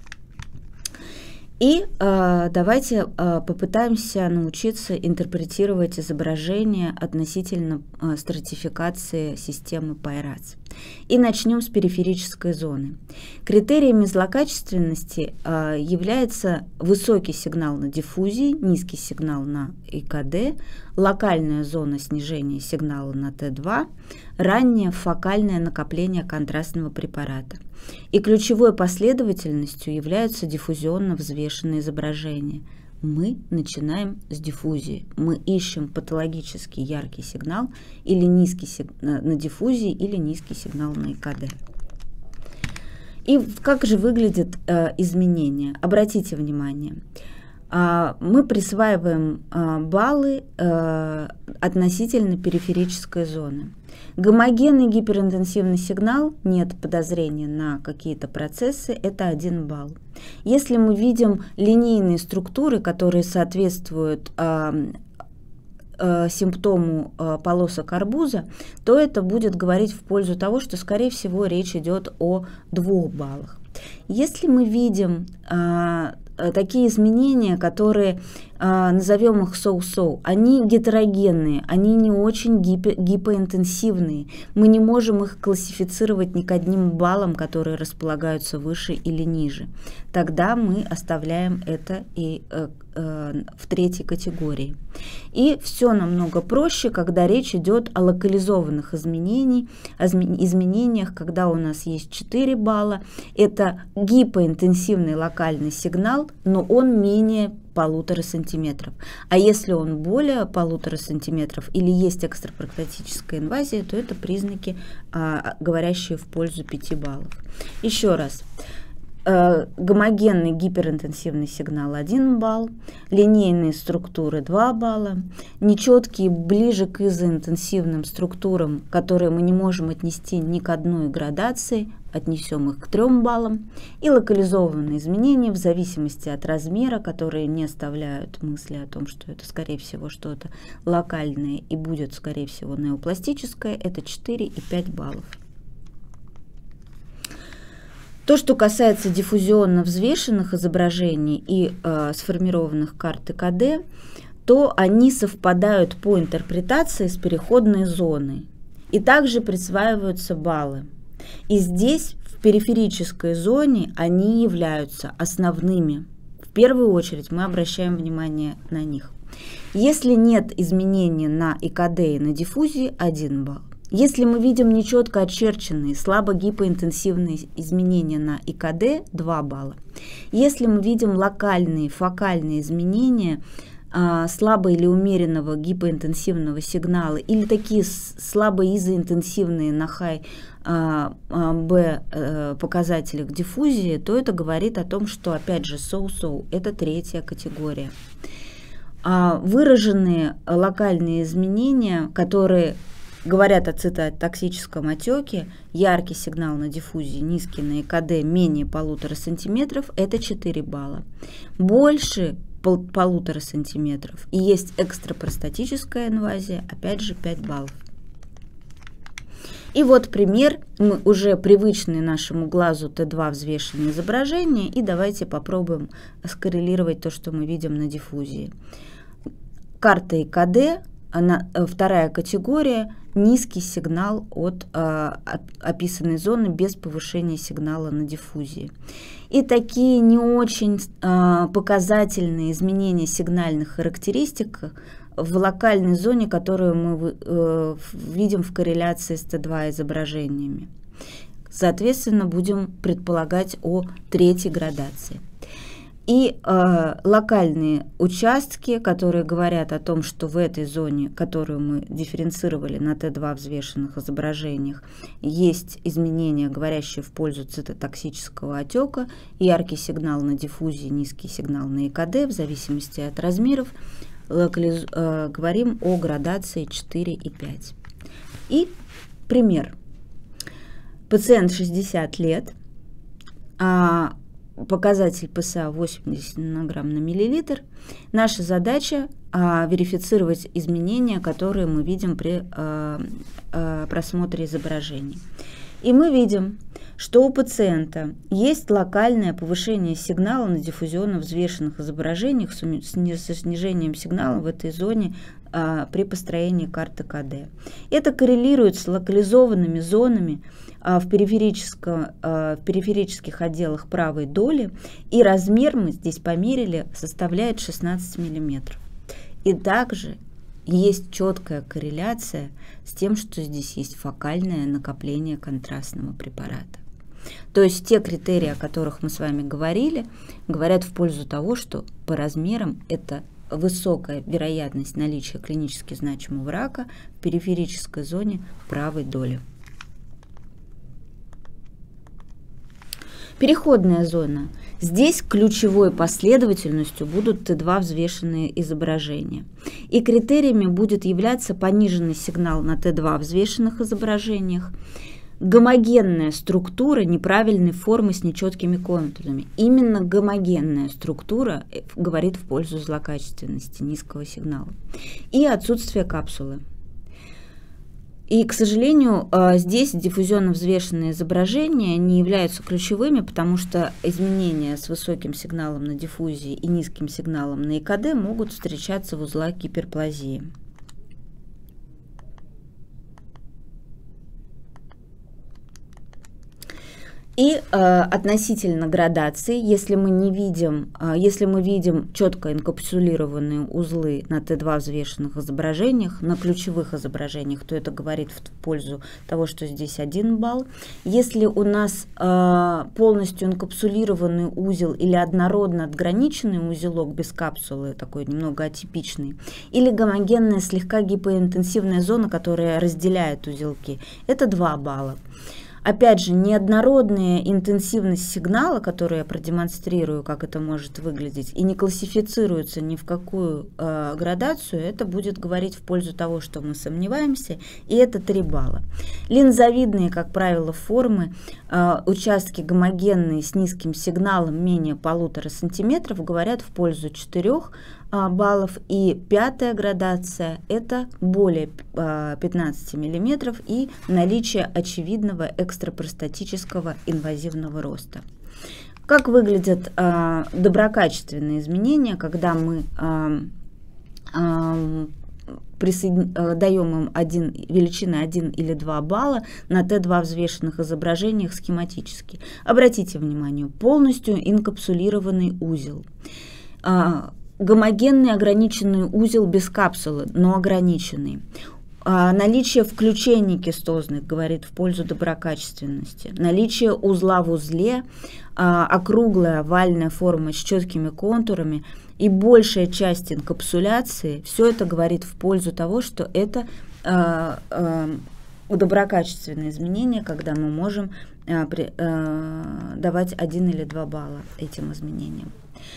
И э, давайте э, попытаемся научиться интерпретировать изображение относительно э, стратификации системы Пайрац. И начнем с периферической зоны. Критериями злокачественности э, является высокий сигнал на диффузии, низкий сигнал на И К Д, локальная зона снижения сигнала на Т два, раннее фокальное накопление контрастного препарата. И ключевой последовательностью являются диффузионно взвешенные изображения. Мы начинаем с диффузии. Мы ищем патологически яркий сигнал или низкий сигнал на диффузии, или низкий сигнал на И К Д. И как же выглядят э, изменения? Обратите внимание. Э, мы присваиваем э, баллы э, относительно периферической зоны. Гомогенный гиперинтенсивный сигнал, нет подозрения на какие-то процессы, это один балл. Если мы видим линейные структуры, которые соответствуют э, э, симптому э, полосок арбуза, то это будет говорить в пользу того, что, скорее всего, речь идет о двух баллах. Если мы видим э, такие изменения, которые, э, назовем их соу-соу, они гетерогенные, они не очень гипо гипоинтенсивные. Мы не можем их классифицировать ни к одним баллам, которые располагаются выше или ниже. Тогда мы оставляем это и э, э, в третьей категории. И все намного проще, когда речь идет о локализованных изменениях, изменениях, когда у нас есть четыре балла. Это гипоинтенсивный локальный сигнал, но он менее полутора сантиметров. А если он более полутора сантиметров или есть экстрапроктотическая инвазия, то это признаки, а, говорящие в пользу пяти баллов. Еще раз. Гомогенный гиперинтенсивный сигнал один балл, линейные структуры два балла, нечеткие ближе к изоинтенсивным структурам, которые мы не можем отнести ни к одной градации, отнесем их к трем баллам, и локализованные изменения в зависимости от размера, которые не оставляют мысли о том, что это скорее всего что-то локальное и будет скорее всего неопластическое, это четыре и пять баллов. То, что касается диффузионно взвешенных изображений и э, сформированных карт И К Д, то они совпадают по интерпретации с переходной зоной. И также присваиваются баллы. И здесь, в периферической зоне, они являются основными. В первую очередь мы обращаем внимание на них. Если нет изменений на И К Д и на диффузии, один балл. Если мы видим нечетко очерченные, слабо гипоинтенсивные изменения на И К Д, два балла. Если мы видим локальные, фокальные изменения, а, слабо или умеренного гипоинтенсивного сигнала, или такие слабо изоинтенсивные на хай а, а, Б а, показателях диффузии, то это говорит о том, что, опять же, соу-соу, это третья категория. А, выраженные локальные изменения, которые говорят о цитотоксическом отеке, яркий сигнал на диффузии, низкий на И К Д, менее полутора сантиметров, это четыре балла. Больше пол полутора сантиметров и есть экстрапростатическая инвазия, опять же пять баллов. И вот пример, мы уже привычные нашему глазу Т два взвешенные изображения, и давайте попробуем скоррелировать то, что мы видим на диффузии. Карта И К Д, она, вторая категория, низкий сигнал от э, описанной зоны без повышения сигнала на диффузии. И такие не очень э, показательные изменения сигнальных характеристик в локальной зоне, которую мы э, видим в корреляции с Т два изображениями. Соответственно, будем предполагать о третьей градации. и э, локальные участки, которые говорят о том, что в этой зоне, которую мы дифференцировали на Т два взвешенных изображениях, есть изменения, говорящие в пользу цитотоксического отека, яркий сигнал на диффузии, низкий сигнал на И К Д, в зависимости от размеров, локализ... э, говорим о градации четыре и пять. И пример. Пациент шестьдесят лет, а показатель П С А восемьдесят нанограмм на миллилитр. Наша задача а, верифицировать изменения, которые мы видим при а, а, просмотре изображений. И мы видим, что у пациента есть локальное повышение сигнала на диффузионно взвешенных изображениях с снижением сигнала в этой зоне а, при построении карты К Д. Это коррелирует с локализованными зонами а, в, периферическом, а, в периферических отделах правой доли, и размер мы здесь померили составляет шестнадцать миллиметров. И также есть четкая корреляция с тем, что здесь есть фокальное накопление контрастного препарата. То есть те критерии, о которых мы с вами говорили, говорят в пользу того, что по размерам это высокая вероятность наличия клинически значимого рака в периферической зоне правой доли. Переходная зона. Здесь ключевой последовательностью будут Т два взвешенные изображения. И критериями будет являться пониженный сигнал на Т два взвешенных изображениях, гомогенная структура неправильной формы с нечеткими контурами. Именно гомогенная структура говорит в пользу злокачественности низкого сигнала. И отсутствие капсулы. И, к сожалению, здесь диффузионно взвешенные изображения не являются ключевыми, потому что изменения с высоким сигналом на диффузии и низким сигналом на И К Д могут встречаться в узлах гиперплазии. И э, относительно градации, если мы не видим, э, если мы видим четко инкапсулированные узлы на Т два взвешенных изображениях, на ключевых изображениях, то это говорит в пользу того, что здесь один балл. Если у нас э, полностью инкапсулированный узел или однородно отграниченный узелок без капсулы, такой немного атипичный, или гомогенная слегка гипоинтенсивная зона, которая разделяет узелки, это два балла. Опять же, неоднородная интенсивность сигнала, которую я продемонстрирую, как это может выглядеть, и не классифицируется ни в какую э, градацию, это будет говорить в пользу того, что мы сомневаемся, и это три балла. Линзовидные, как правило, формы, э, участки гомогенные с низким сигналом менее полутора сантиметров говорят в пользу четырёх баллов, и пятая градация это более пятнадцати миллиметров и наличие очевидного экстрапростатического инвазивного роста. Как выглядят а, доброкачественные изменения, когда мы а, а, присоедин... даем им один, величины один или два балла на Т два взвешенных изображениях схематически? Обратите внимание, полностью инкапсулированный узел. А, Гомогенный ограниченный узел без капсулы, но ограниченный. А, наличие включений кистозных говорит в пользу доброкачественности. Наличие узла в узле, а, округлая овальная форма с четкими контурами и большая часть инкапсуляции, все это говорит в пользу того, что это а, а, доброкачественные изменения, когда мы можем а, при, а, давать один или два балла этим изменениям.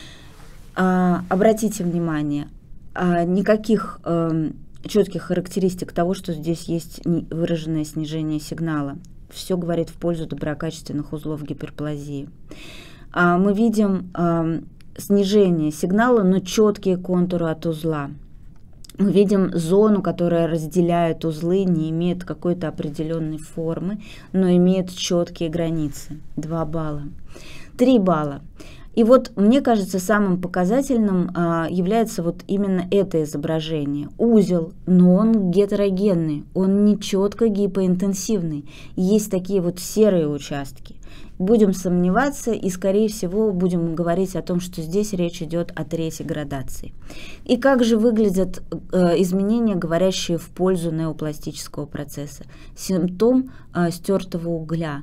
А, обратите внимание, а, никаких а, четких характеристик того, что здесь есть выраженное снижение сигнала. Все говорит в пользу доброкачественных узлов гиперплазии. А, мы видим а, снижение сигнала, но четкие контуры от узла. Мы видим зону, которая разделяет узлы, не имеет какой-то определенной формы, но имеет четкие границы. два балла. три балла. И вот, мне кажется, самым показательным а, является вот именно это изображение. Узел, но он гетерогенный, он не четко гипоинтенсивный. Есть такие вот серые участки. Будем сомневаться и, скорее всего, будем говорить о том, что здесь речь идет о третьей градации. И как же выглядят э, изменения, говорящие в пользу неопластического процесса? Симптом э, стертого угля.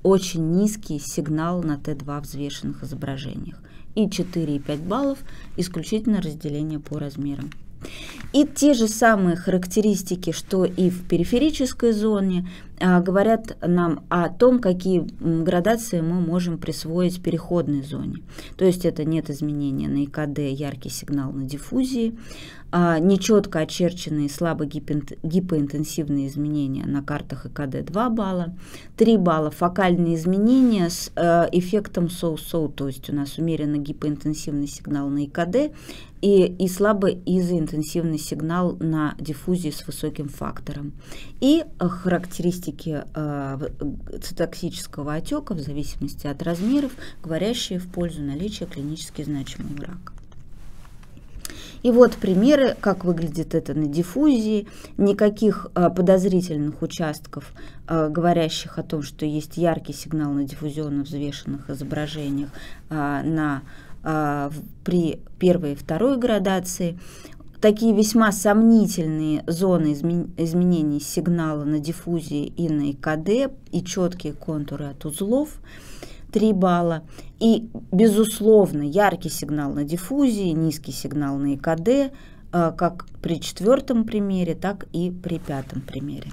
очень низкий сигнал на Т два взвешенных изображениях. И четыре и пять баллов исключительно разделение по размерам. И те же самые характеристики, что и в периферической зоне, говорят нам о том, какие градации мы можем присвоить переходной зоне. То есть это нет изменения на И К Д, яркий сигнал на диффузии, нечетко очерченные слабо гипоинтенсивные изменения на картах И К Д два балла, три балла фокальные изменения с эффектом соу-соу, то есть у нас умеренно гипоинтенсивный сигнал на И К Д и, и слабо изоинтенсивный сигнал на диффузии с высоким фактором. И характеристики э, цитоксического отека в зависимости от размеров, говорящие в пользу наличия клинически значимого рака. И вот примеры, как выглядит это на диффузии. Никаких э, подозрительных участков, э, говорящих о том, что есть яркий сигнал на диффузионно взвешенных изображениях э, на, э, при первой и второй градации. Такие весьма сомнительные зоны изменений сигнала на диффузии и на И К Д и четкие контуры от узлов три балла. И, безусловно, яркий сигнал на диффузии, низкий сигнал на И К Д, как при четвертом примере, так и при пятом примере.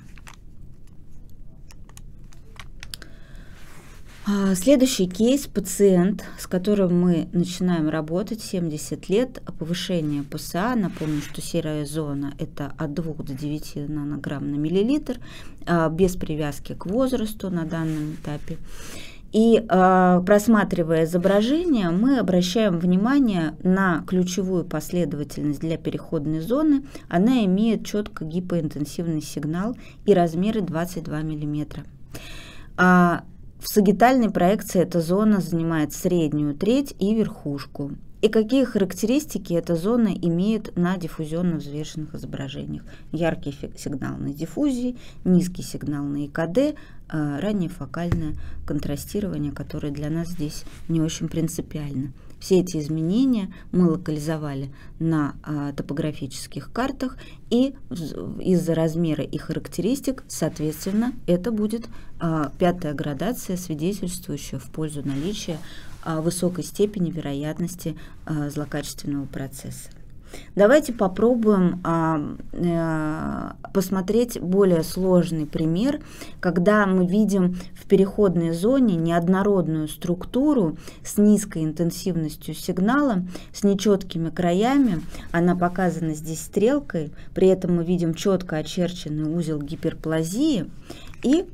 Следующий кейс. Пациент, с которым мы начинаем работать, семьдесят лет, повышение П С А. Напомню, что серая зона это от двух до девяти нанограмм на миллилитр, без привязки к возрасту на данном этапе. И просматривая изображение, мы обращаем внимание на ключевую последовательность для переходной зоны. Она имеет четко гипоинтенсивный сигнал и размеры двадцать два миллиметра. В сагитальной проекции эта зона занимает среднюю треть и верхушку. И какие характеристики эта зона имеет на диффузионно взвешенных изображениях? Яркий сигнал на диффузии, низкий сигнал на И К Д, раннее фокальное контрастирование, которое для нас здесь не очень принципиально. Все эти изменения мы локализовали на а, топографических картах, и из-за размера и характеристик, соответственно, это будет а, пятая градация, свидетельствующая в пользу наличия а, высокой степени вероятности а, злокачественного процесса. Давайте попробуем а, а, посмотреть более сложный пример, когда мы видим в переходной зоне неоднородную структуру с низкой интенсивностью сигнала, с нечеткими краями. Она показана здесь стрелкой, при этом мы видим четко очерченный узел гиперплазии. И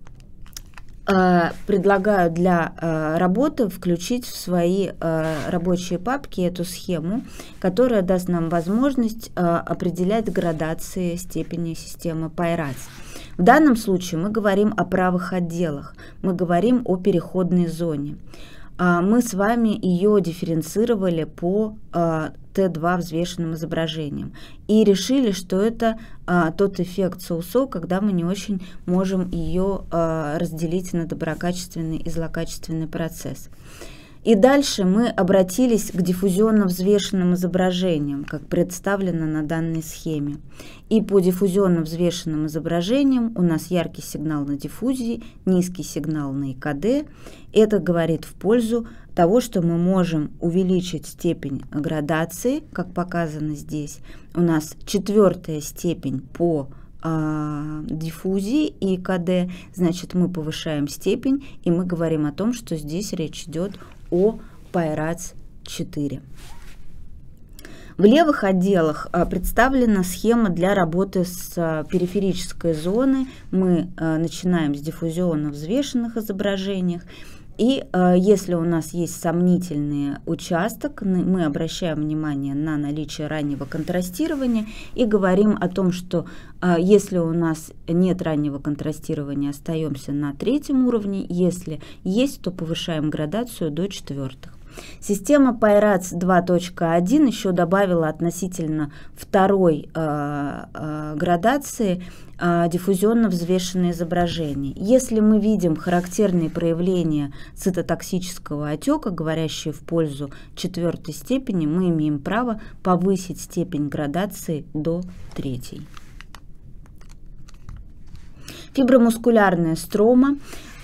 предлагаю для работы включить в свои рабочие папки эту схему, которая даст нам возможность определять градации степени системы Пайрац. В данном случае мы говорим о правых отделах, мы говорим о переходной зоне. Мы с вами ее дифференцировали по Т два взвешенным изображениям и решили, что это а, тот эффект соу-соу, когда мы не очень можем ее а, разделить на доброкачественный и злокачественный процесс. И дальше мы обратились к диффузионно взвешенным изображениям, как представлено на данной схеме. И по диффузионно взвешенным изображениям у нас яркий сигнал на диффузии, низкий сигнал на И К Д. Это говорит в пользу того, что мы можем увеличить степень градации, как показано здесь. У нас четвертая степень по а, диффузии и И К Д, значит, мы повышаем степень, и мы говорим о том, что здесь речь идет о Пайрац четыре. В левых отделах представлена схема для работы с периферической зоной. Мы начинаем с диффузионно взвешенных изображениях. И если у нас есть сомнительный участок, мы обращаем внимание на наличие раннего контрастирования и говорим о том, что если у нас нет раннего контрастирования, остаемся на третьем уровне. Если есть, то повышаем градацию до четвертых. Система Пайрац два точка один еще добавила относительно второй э, э, градации э, диффузионно взвешенные изображения. Если мы видим характерные проявления цитотоксического отека, говорящие в пользу четвертой степени, мы имеем право повысить степень градации до третьей. Фибромускулярная строма.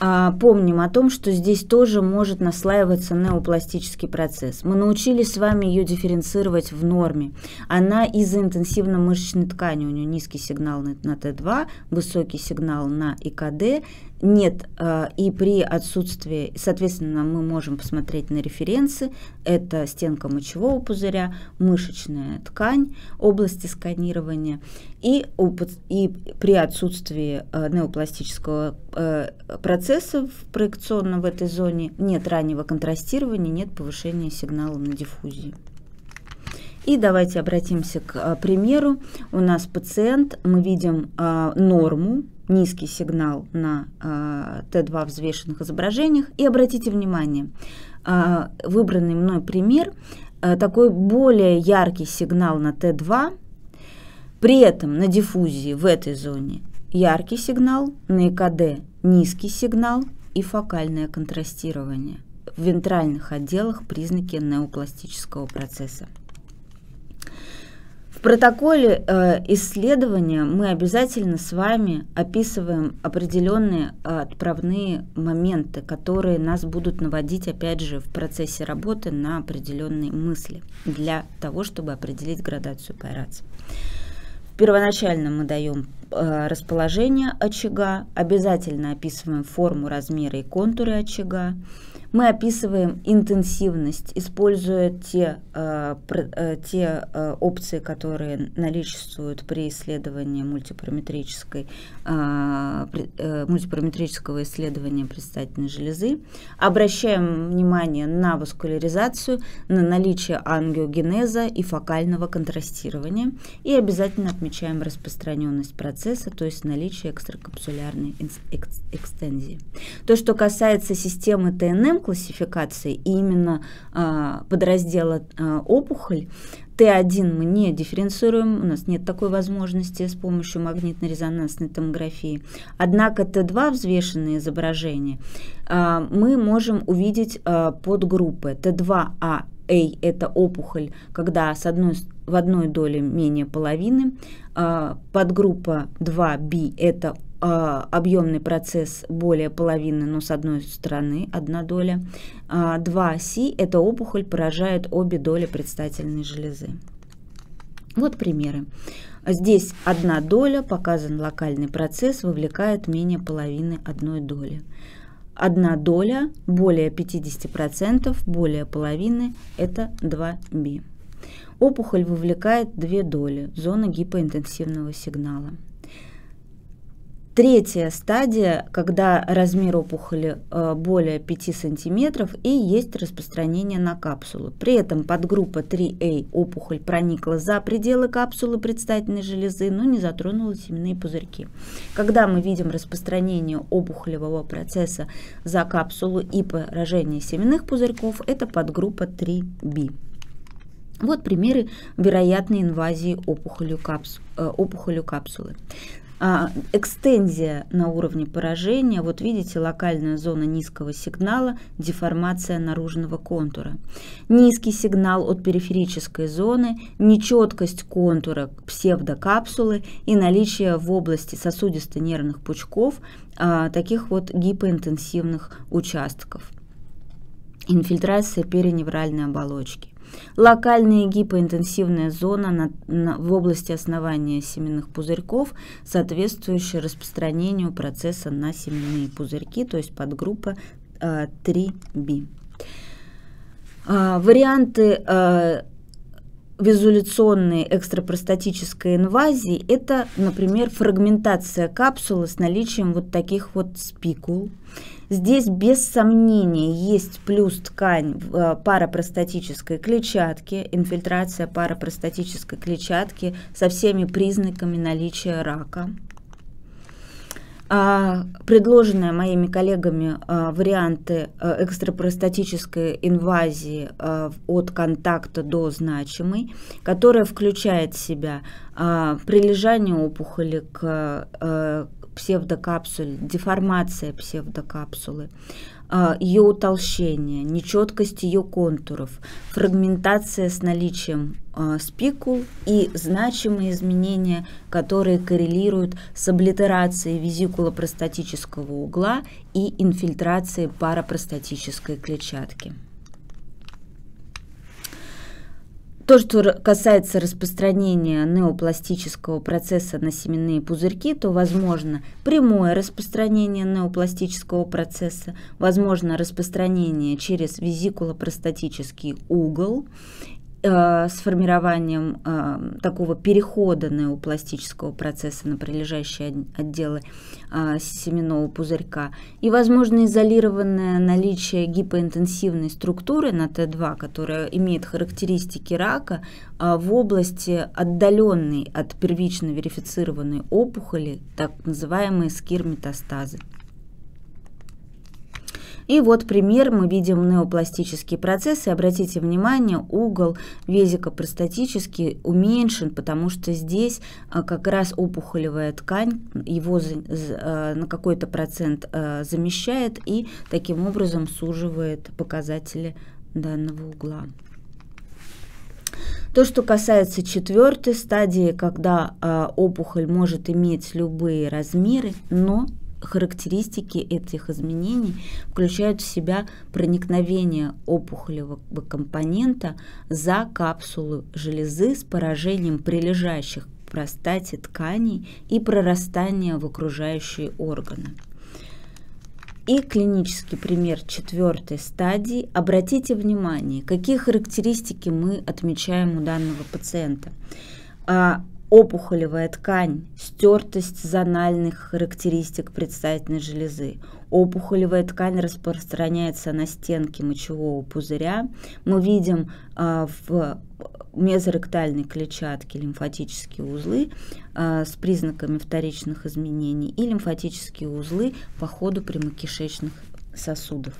помним о том, что здесь тоже может наслаиваться неопластический процесс. Мы научились с вами ее дифференцировать в норме. Она из-за интенсивно-мышечной ткани, у нее низкий сигнал на Т два, высокий сигнал на И К Д. Нет, и при отсутствии, соответственно, мы можем посмотреть на референсы. Это стенка мочевого пузыря, мышечная ткань области сканирования. И, и при отсутствии неопластического процесса проекционно в этой зоне нет раннего контрастирования, нет повышения сигнала на диффузии. И давайте обратимся к примеру. У нас пациент, мы видим норму, низкий сигнал на Т два взвешенных изображениях. И обратите внимание, выбранный мной пример, такой более яркий сигнал на Т два, при этом на диффузии в этой зоне яркий сигнал, на И К Д низкий сигнал и фокальное контрастирование. В вентральных отделах признаки неопластического процесса. В протоколе э, исследования мы обязательно с вами описываем определенные э, отправные моменты, которые нас будут наводить, опять же, в процессе работы на определенные мысли для того, чтобы определить градацию по аэрации. Первоначально мы даем э, расположение очага, обязательно описываем форму, размеры и контуры очага. Мы описываем интенсивность, используя те, э, э, те э, опции, которые наличествуют при исследовании мультипараметрической, э, э, мультипараметрического исследования предстательной железы. Обращаем внимание на васкуляризацию, на наличие ангиогенеза и фокального контрастирования. И обязательно отмечаем распространенность процесса, то есть наличие экстракапсулярной экстензии. То, что касается системы Т Н М, классификации и именно а, подраздела а, опухоль, Т один мы не дифференцируем, у нас нет такой возможности с помощью магнитно-резонансной томографии. Однако Т два взвешенные изображения а, мы можем увидеть а, подгруппы. Т два А A – это опухоль, когда с одной, в одной доле менее половины, а, подгруппа два Б – это объемный процесс более половины, но с одной стороны одна доля. два С – это опухоль поражает обе доли предстательной железы. Вот примеры. Здесь одна доля, показан локальный процесс, вовлекает менее половины одной доли. Одна доля, более пятидесяти процентов, более половины – это два Б. Опухоль вовлекает две доли, зона гипоинтенсивного сигнала. Третья стадия, когда размер опухоли более пяти сантиметров и есть распространение на капсулу. При этом подгруппа три А опухоль проникла за пределы капсулы предстательной железы, но не затронула семенные пузырьки. Когда мы видим распространение опухолевого процесса за капсулу и поражение семенных пузырьков, это подгруппа три Б. Вот примеры вероятной инвазии опухолью, капсу, э, опухолью капсулы. Экстензия на уровне поражения, вот видите, локальная зона низкого сигнала, деформация наружного контура. Низкий сигнал от периферической зоны, нечеткость контура псевдокапсулы и наличие в области сосудисто-нервных пучков а, таких вот гипоинтенсивных участков. Инфильтрация периневральной оболочки. Локальная гипоинтенсивная зона на, на, в области основания семенных пузырьков, соответствующая распространению процесса на семенные пузырьки, то есть подгруппа э, три Б. Э, варианты э, визуляционной экстрапростатической инвазии – это, например, фрагментация капсулы с наличием вот таких вот спикул. Здесь без сомнения есть плюс ткань парапростатической клетчатки, инфильтрация парапростатической клетчатки со всеми признаками наличия рака. Предложенные моими коллегами варианты экстрапростатической инвазии от контакта до значимой, которая включает в себя прилежание опухоли к псевдокапсуле, деформация псевдокапсулы, ее утолщение, нечеткость ее контуров, фрагментация с наличием спикул и значимые изменения, которые коррелируют с облитерацией визикулопростатического угла и инфильтрацией парапростатической клетчатки. То, что касается распространения неопластического процесса на семенные пузырьки, то возможно прямое распространение неопластического процесса, возможно распространение через визикулопростатический угол э, с формированием э, такого перехода неопластического процесса на прилежащие отделы э, семенного пузырька, и возможно изолированное наличие гипоинтенсивной структуры на Т два, которая имеет характеристики рака э, в области отдаленной от первично верифицированной опухоли, так называемые скир-метастазы. И вот пример, мы видим неопластический процесс, и обратите внимание, угол везикопростатический уменьшен, потому что здесь как раз опухолевая ткань его на какой-то процент замещает и таким образом суживает показатели данного угла. То, что касается четвертой стадии, когда опухоль может иметь любые размеры, но характеристики этих изменений включают в себя проникновение опухолевого компонента за капсулу железы с поражением прилежащих к простате тканей и прорастание в окружающие органы. И клинический пример четвертой стадии. Обратите внимание, какие характеристики мы отмечаем у данного пациента. Опухолевая ткань, стертость зональных характеристик предстательной железы. Опухолевая ткань распространяется на стенки мочевого пузыря. Мы видим а, в мезоректальной клетчатке лимфатические узлы а, с признаками вторичных изменений и лимфатические узлы по ходу прямокишечных сосудов.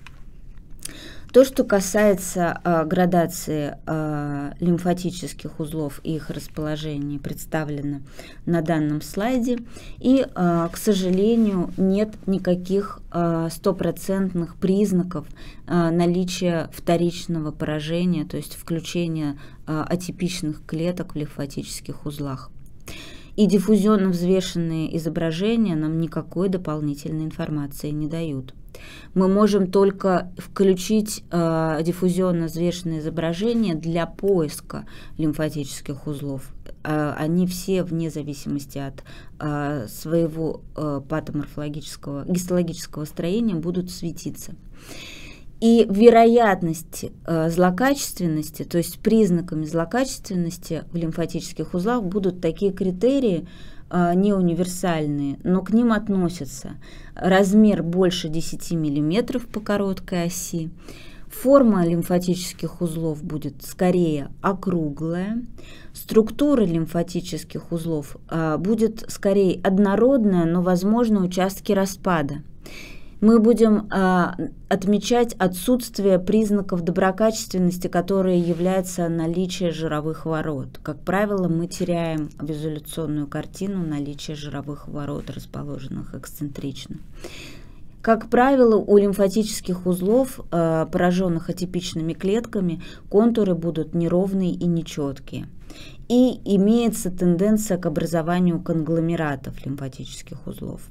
То, что касается э, градации э, лимфатических узлов и их расположения, представлено на данном слайде. И, э, к сожалению, нет никаких стопроцентных э, признаков э, наличия вторичного поражения, то есть включения э, атипичных клеток в лимфатических узлах. И диффузионно взвешенные изображения нам никакой дополнительной информации не дают. Мы можем только включить э, диффузионно взвешенные изображения для поиска лимфатических узлов. Э, они все, вне зависимости от э, своего э, патоморфологического, гистологического строения, будут светиться. И вероятность э, злокачественности, то есть признаками злокачественности в лимфатических узлах будут такие критерии, э, не универсальные, но к ним относятся размер больше десяти миллиметров по короткой оси, форма лимфатических узлов будет скорее округлая, структура лимфатических узлов э, будет скорее однородная, но возможны участки распада. Мы будем э, отмечать отсутствие признаков доброкачественности, которые являются наличие жировых ворот. Как правило, мы теряем визуляционную картину наличия жировых ворот, расположенных эксцентрично. Как правило, у лимфатических узлов, э, пораженных атипичными клетками, контуры будут неровные и нечеткие. И имеется тенденция к образованию конгломератов лимфатических узлов.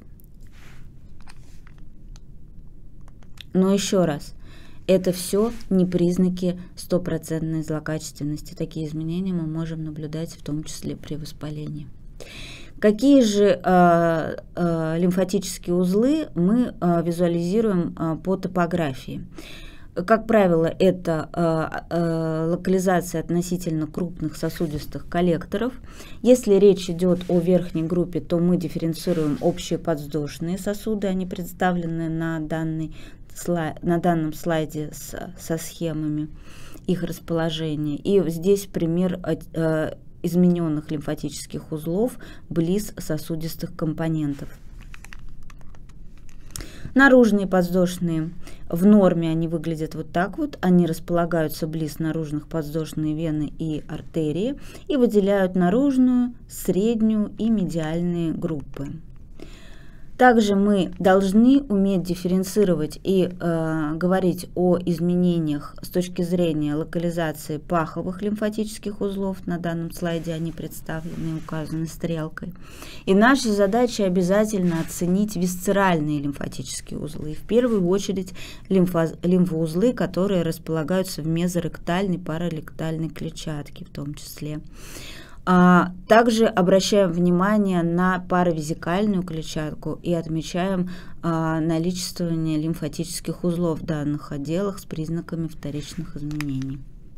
Но еще раз, это все не признаки стопроцентной злокачественности. Такие изменения мы можем наблюдать в том числе при воспалении. Какие же э, э, лимфатические узлы мы э, визуализируем э, по топографии? Как правило, это э, э, локализация относительно крупных сосудистых коллекторов. Если речь идет о верхней группе, то мы дифференцируем общие подвздошные сосуды, они представлены на данной на данном слайде с, со схемами их расположения. И здесь пример э, измененных лимфатических узлов близ сосудистых компонентов. Наружные подвздошные в норме они выглядят вот так вот. Они располагаются близ наружных подвздошной вены и артерии и выделяют наружную, среднюю и медиальные группы. Также мы должны уметь дифференцировать и э, говорить о изменениях с точки зрения локализации паховых лимфатических узлов. На данном слайде они представлены и указаны стрелкой. И наша задача обязательно оценить висцеральные лимфатические узлы. В первую очередь лимфо, лимфоузлы, которые располагаются в мезоректальной, параректальной клетчатке в том числе. А также обращаем внимание на паравизикальную клетчатку и отмечаем а, наличествование лимфатических узлов в данных отделах с признаками вторичных изменений.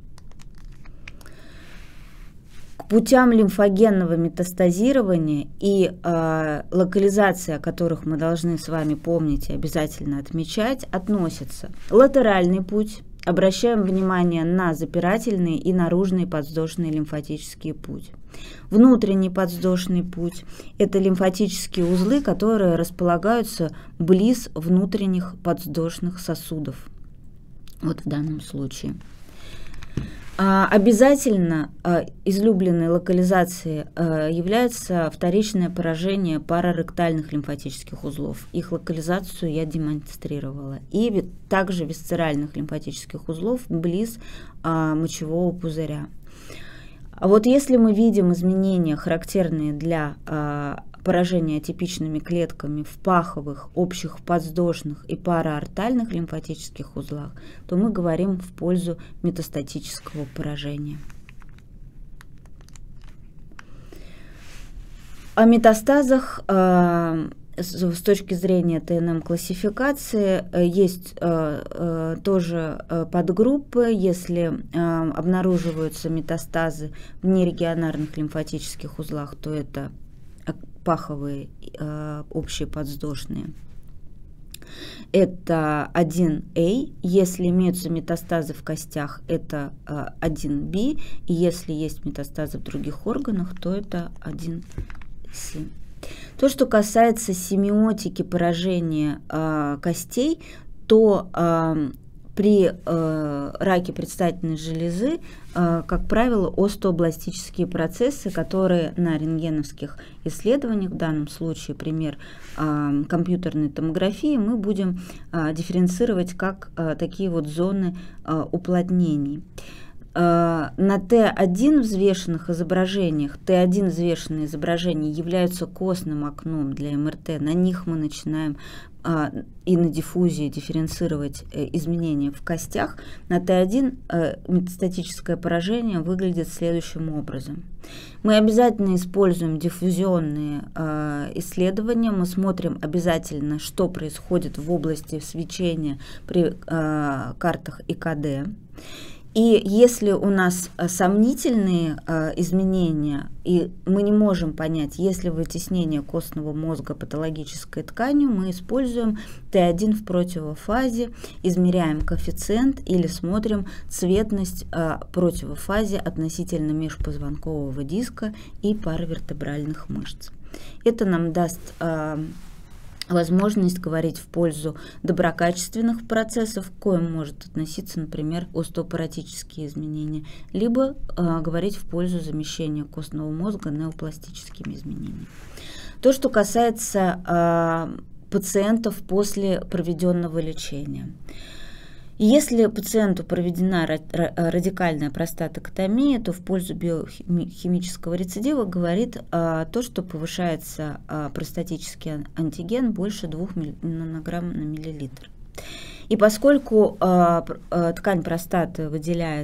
К путям лимфогенного метастазирования и а, локализации, о которых мы должны с вами помнить и обязательно отмечать, относятся латеральный путь. Обращаем внимание на запирательный и наружный подвздошный лимфатический путь. Внутренний подвздошный путь – это лимфатические узлы, которые располагаются близ внутренних подвздошных сосудов. Вот в данном случае. А, обязательно а, излюбленной локализацией а, является вторичное поражение параректальных лимфатических узлов. Их локализацию я демонстрировала. И также висцеральных лимфатических узлов близ а, мочевого пузыря. А вот если мы видим изменения, характерные для а, поражения атипичными клетками в паховых, общих подвздошных и параортальных лимфатических узлах, то мы говорим в пользу метастатического поражения. О метастазах э, с, с точки зрения Т Н М-классификации э, есть э, э, тоже э, подгруппы. Если э, обнаруживаются метастазы в нерегионарных лимфатических узлах, то это паховые, э, общие подвздошные. Это один А, если имеются метастазы в костях, это э, один Б, и если есть метастазы в других органах, то это один С. То, что касается семиотики поражения э, костей, то э, при э, раке предстательной железы, э, как правило, остеобластические процессы, которые на рентгеновских исследованиях, в данном случае пример э, компьютерной томографии, мы будем э, дифференцировать как э, такие вот зоны э, уплотнений. На Т один взвешенных изображениях, Т один взвешенные изображения являются костным окном для М Р Т. На них мы начинаем а, и на диффузии дифференцировать э, изменения в костях. На Т один э, метастатическое поражение выглядит следующим образом. Мы обязательно используем диффузионные э, исследования. Мы смотрим обязательно, что происходит в области свечения при э, картах И К Д. И если у нас сомнительные э, изменения, и мы не можем понять, есть ли вытеснение костного мозга патологической тканью, мы используем Т один в противофазе, измеряем коэффициент или смотрим цветность э, противофазе относительно межпозвонкового диска и паравертебральных мышц. Это нам даст э, возможность говорить в пользу доброкачественных процессов, к коим может относиться, например, остеопоротические изменения, либо э, говорить в пользу замещения костного мозга неопластическими изменениями. То, что касается э, пациентов после проведенного лечения. Если пациенту проведена радикальная простатэктомия, то в пользу биохимического рецидива говорит а, то, что повышается а, простатический антиген больше двух нанограмм на миллилитр. И поскольку а, а, ткань простаты выделяет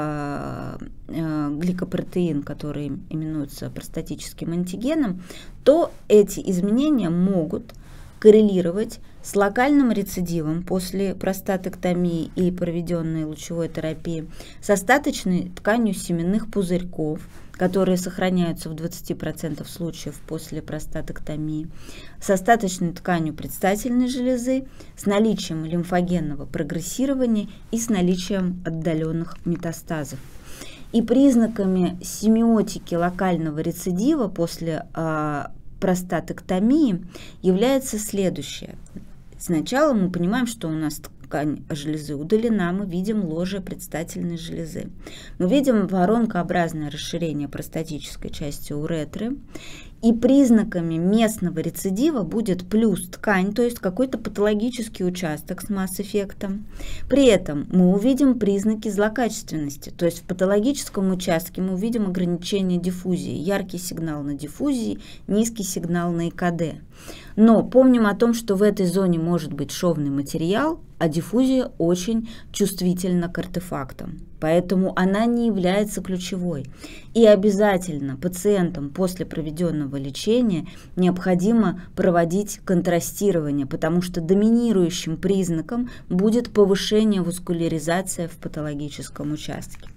а, а, гликопротеин, который именуется простатическим антигеном, то эти изменения могут коррелировать с локальным рецидивом после простатэктомии и проведенной лучевой терапии, с остаточной тканью семенных пузырьков, которые сохраняются в двадцати процентах случаев после простатэктомии, с остаточной тканью предстательной железы, с наличием лимфогенного прогрессирования и с наличием отдаленных метастазов. И признаками семиотики локального рецидива после а, простатэктомии является следующее. Сначала мы понимаем, что у нас ткань железы удалена, мы видим ложе предстательной железы. Мы видим воронкообразное расширение простатической части уретры. И признаками местного рецидива будет плюс ткань, то есть какой-то патологический участок с масс-эффектом. При этом мы увидим признаки злокачественности, то есть в патологическом участке мы увидим ограничение диффузии, яркий сигнал на диффузии, низкий сигнал на ИКД. Но помним о том, что в этой зоне может быть шовный материал, а диффузия очень чувствительна к артефактам, поэтому она не является ключевой. И обязательно пациентам после проведенного лечения необходимо проводить контрастирование, потому что доминирующим признаком будет повышение васкуляризации в патологическом участке.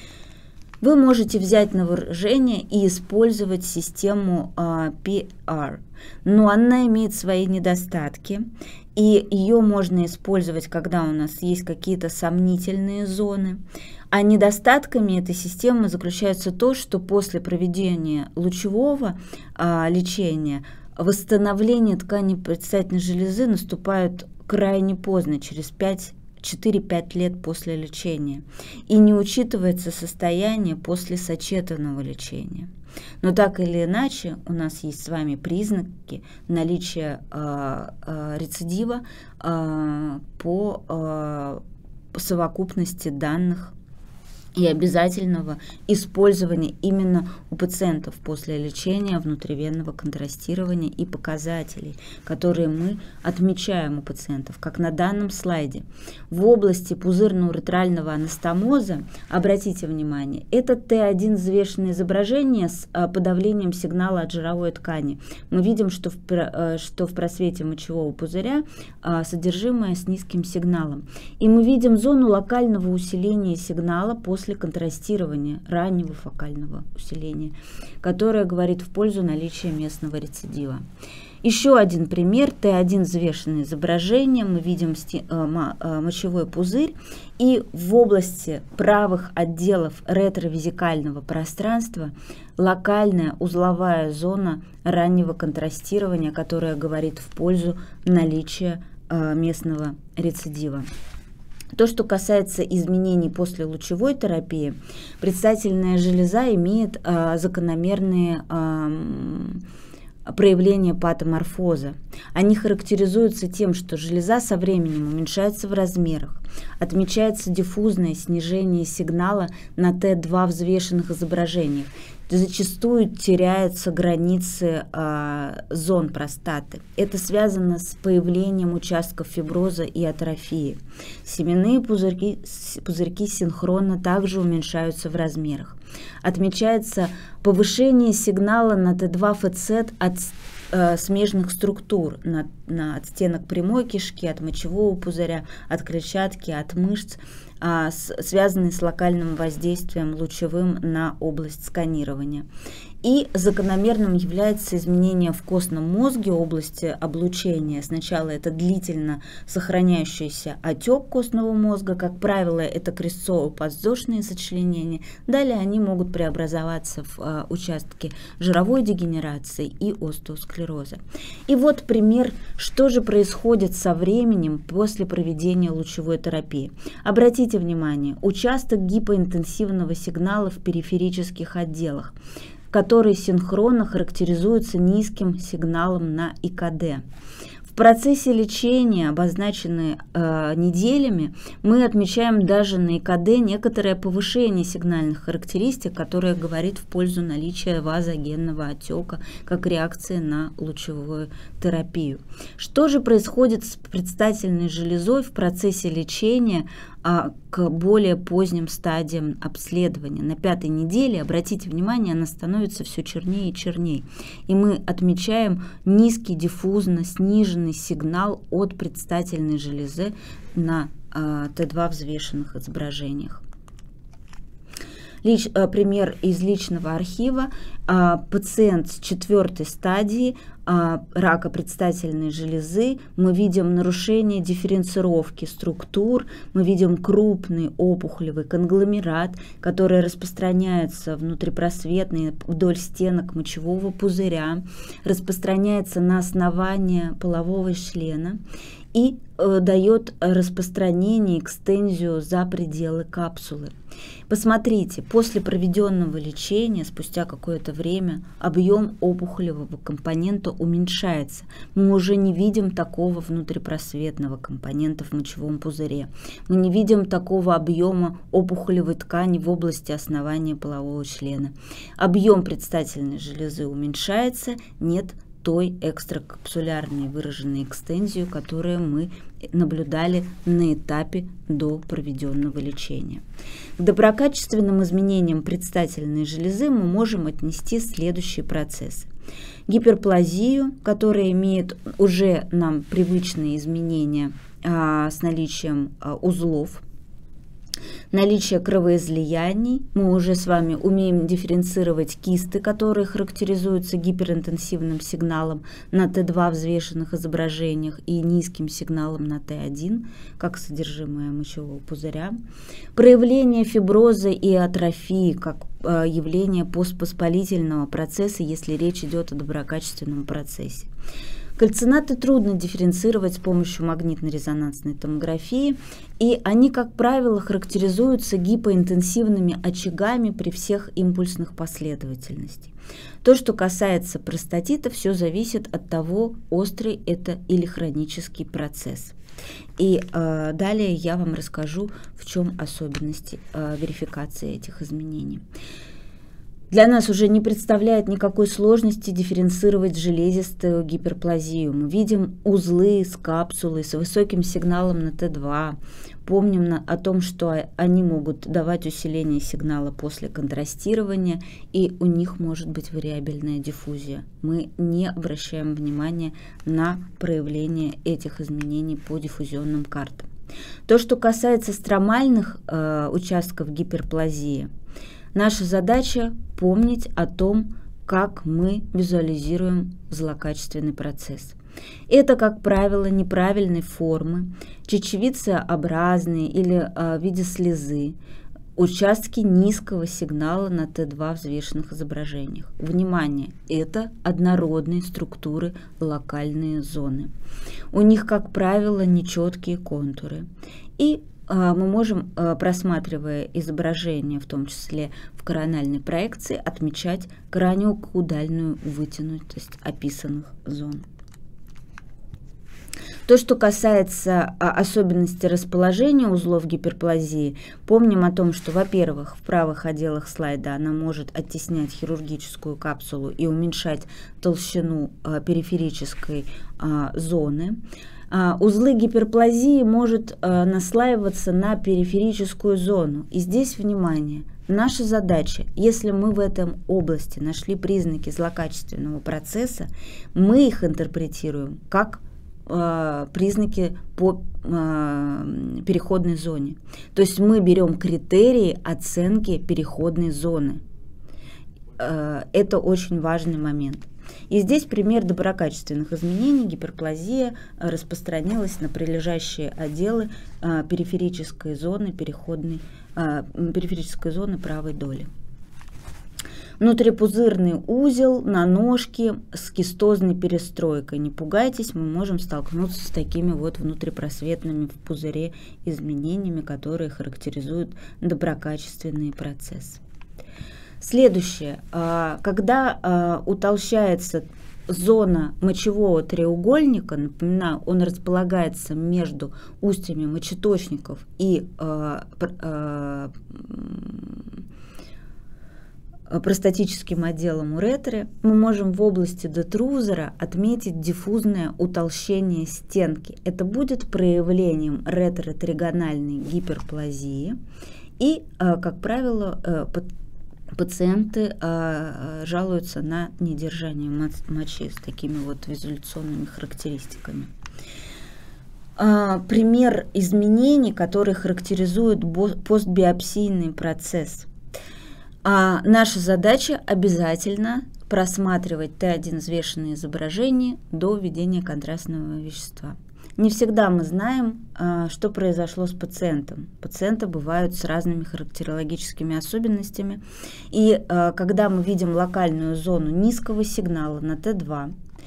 Вы можете взять на вооружение и использовать систему uh, пи ар, но она имеет свои недостатки, и ее можно использовать, когда у нас есть какие-то сомнительные зоны. А недостатками этой системы заключается то, что после проведения лучевого uh, лечения восстановление тканей предстательной железы наступает крайне поздно, через пять четыре-пять лет после лечения, и не учитывается состояние после сочетанного лечения. Но так или иначе у нас есть с вами признаки наличия э, э, рецидива э, по, э, по совокупности данных и обязательного использования именно у пациентов после лечения внутривенного контрастирования и показателей, которые мы отмечаем у пациентов, как на данном слайде. В области пузырно-уретрального анастомоза, обратите внимание, это Т один взвешенное изображение с подавлением сигнала от жировой ткани. Мы видим, что в, что в просвете мочевого пузыря содержимое с низким сигналом. И мы видим зону локального усиления сигнала после после контрастирования, раннего фокального усиления, которое говорит в пользу наличия местного рецидива. Еще один пример, Т один взвешенное изображение, мы видим мочевой пузырь, и в области правых отделов ретровизикального пространства локальная узловая зона раннего контрастирования, которая говорит в пользу наличия местного рецидива. То, что касается изменений после лучевой терапии, предстательная железа имеет а, закономерные а, проявления патоморфоза. Они характеризуются тем, что железа со временем уменьшается в размерах, отмечается диффузное снижение сигнала на Т два взвешенных изображениях, зачастую теряются границы э, зон простаты. Это связано с появлением участков фиброза и атрофии. Семенные пузырьки, пузырьки синхронно также уменьшаются в размерах. Отмечается повышение сигнала на Т два эф цэ от э, смежных структур, на, на, от стенок прямой кишки, от мочевого пузыря, от клетчатки, от мышц, связанные с локальным воздействием лучевым на область сканирования. И закономерным является изменение в костном мозге области облучения. Сначала это длительно сохраняющийся отек костного мозга, как правило, это крестцово-подвздошные сочленения. Далее они могут преобразоваться в а, участки жировой дегенерации и остеосклероза. И вот пример, что же происходит со временем после проведения лучевой терапии. Обратите внимание, участок гипоинтенсивного сигнала в периферических отделах, который синхронно характеризуется низким сигналом на И К Д. В процессе лечения, обозначенные э, неделями, мы отмечаем даже на И К Д некоторое повышение сигнальных характеристик, которое говорит в пользу наличия вазогенного отека как реакции на лучевую терапию. Что же происходит с предстательной железой в процессе лечения а, к более поздним стадиям обследования? На пятой неделе, обратите внимание, она становится все чернее и чернее. И мы отмечаем низкий диффузно сниженный сигнал от предстательной железы на а, Т два взвешенных изображениях. Лич, а, пример из личного архива. А, пациент с четвертой стадии а, рака предстательной железы. Мы видим нарушение дифференцировки структур, мы видим крупный опухолевый конгломерат, который распространяется внутрипросветно вдоль стенок мочевого пузыря, распространяется на основание полового члена. И э, дает распространение, экстензию за пределы капсулы. Посмотрите, после проведенного лечения, спустя какое-то время, объем опухолевого компонента уменьшается. Мы уже не видим такого внутрипросветного компонента в мочевом пузыре. Мы не видим такого объема опухолевой ткани в области основания полового члена. Объем предстательной железы уменьшается, нет той экстракапсулярной выраженной экстензии, которую мы наблюдали на этапе до проведенного лечения. К доброкачественным изменениям предстательной железы мы можем отнести следующие процессы. Гиперплазию, которая имеет уже нам привычные изменения а, с наличием а, узлов, наличие кровоизлияний. Мы уже с вами умеем дифференцировать кисты, которые характеризуются гиперинтенсивным сигналом на Т два взвешенных изображениях и низким сигналом на Т один, как содержимое мочевого пузыря. Проявление фиброза и атрофии, как явление поствоспалительного процесса, если речь идет о доброкачественном процессе. Кальцинаты трудно дифференцировать с помощью магнитно-резонансной томографии, и они, как правило, характеризуются гипоинтенсивными очагами при всех импульсных последовательностях. То, что касается простатита, все зависит от того, острый это или хронический процесс. И э, далее я вам расскажу, в чем особенности э, верификации этих изменений. Для нас уже не представляет никакой сложности дифференцировать железистую гиперплазию. Мы видим узлы с капсулой, с высоким сигналом на Т два. Помним на, о том, что они могут давать усиление сигнала после контрастирования, и у них может быть вариабельная диффузия. Мы не обращаем внимания на проявление этих изменений по диффузионным картам. То, что касается стромальных э, участков гиперплазии, наша задача помнить о том, как мы визуализируем злокачественный процесс. Это, как правило, неправильной формы, чечевицеобразные или а, в виде слезы, участки низкого сигнала на Т два взвешенных изображениях. Внимание! Это однородные структуры, локальные зоны. У них, как правило, нечеткие контуры. И мы можем, просматривая изображение, в том числе в корональной проекции, отмечать краниокаудальную вытянутость описанных зон. То, что касается особенностей расположения узлов гиперплазии, помним о том, что, во-первых, в правых отделах слайда она может оттеснять хирургическую капсулу и уменьшать толщину периферической зоны. Узлы гиперплазии может наслаиваться на периферическую зону. И здесь, внимание, наша задача, если мы в этом области нашли признаки злокачественного процесса, мы их интерпретируем как э, признаки по э, переходной зоне. То есть мы берем критерии оценки переходной зоны. Э, это очень важный момент. И здесь пример доброкачественных изменений. Гиперплазия распространилась на прилежащие отделы а, периферической зоны, переходной, а, периферической зоны правой доли. Внутрипузырный узел на ножке с кистозной перестройкой. Не пугайтесь, мы можем столкнуться с такими вот внутрипросветными в пузыре изменениями, которые характеризуют доброкачественные процессы. Следующее. Когда утолщается зона мочевого треугольника, напоминаю, он располагается между устьями мочеточников и простатическим отделом уретры, мы можем в области детрузора отметить диффузное утолщение стенки. Это будет проявлением ретротригональной гиперплазии и, как правило, пациенты а, жалуются на недержание мочи с такими вот визуляционными характеристиками. А, пример изменений, которые характеризуют постбиопсийный процесс. А, наша задача обязательно просматривать Т один взвешенные изображения до введения контрастного вещества. Не всегда мы знаем, что произошло с пациентом. Пациенты бывают с разными характерологическими особенностями. И когда мы видим локальную зону низкого сигнала на Т два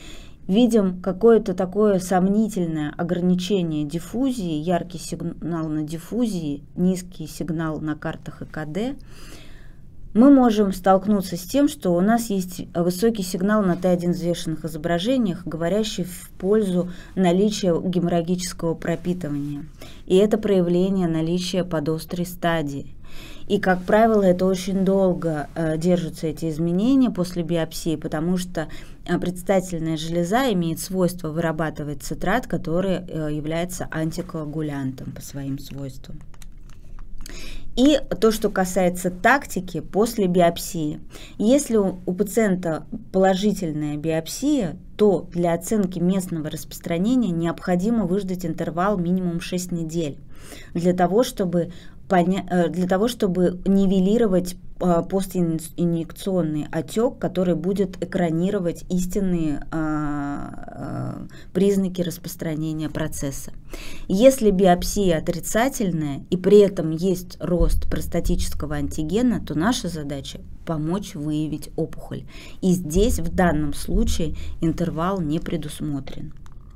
видим какое-то такое сомнительное ограничение диффузии, яркий сигнал на диффузии, низкий сигнал на картах и ка дэ, мы можем столкнуться с тем, что у нас есть высокий сигнал на тэ один взвешенных изображениях, говорящий в пользу наличия геморрагического пропитывания. И это проявление наличия подострой стадии. И, как правило, это очень долго э, держатся эти изменения после биопсии, потому что э, предстательная железа имеет свойство вырабатывать цитрат, который э, является антикоагулянтом по своим свойствам. И то, что касается тактики после биопсии. Если у, у пациента положительная биопсия, то для оценки местного распространения необходимо выждать интервал минимум шесть недель для того, чтобы для того, чтобы нивелировать постинъекционный отек, который будет экранировать истинные признаки распространения процесса. Если биопсия отрицательная и при этом есть рост простатического антигена, то наша задача помочь выявить опухоль. И здесь в данном случае интервал не предусмотрен.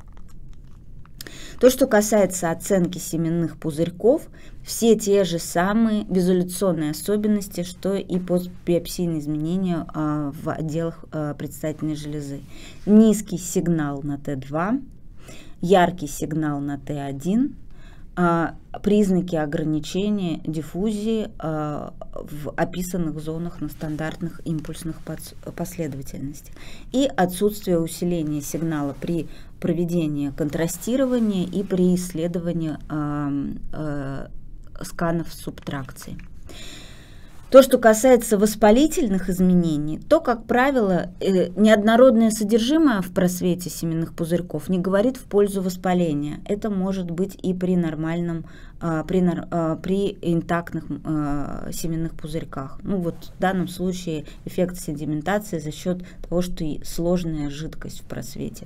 То, что касается оценки семенных пузырьков, все те же самые визуляционные особенности, что и постбиопсийные изменения а, в отделах а, предстательной железы. Низкий сигнал на тэ два, яркий сигнал на тэ один, а, признаки ограничения диффузии а, в описанных зонах на стандартных импульсных последовательностях и отсутствие усиления сигнала при проведении контрастирования и при исследовании э, э, сканов субтракции. То, что касается воспалительных изменений, то, как правило, э, неоднородное содержимое в просвете семенных пузырьков не говорит в пользу воспаления. Это может быть и при нормальном, э, при, э, при интактных э, семенных пузырьках. Ну вот в данном случае эффект седиментации за счет того, что и сложная жидкость в просвете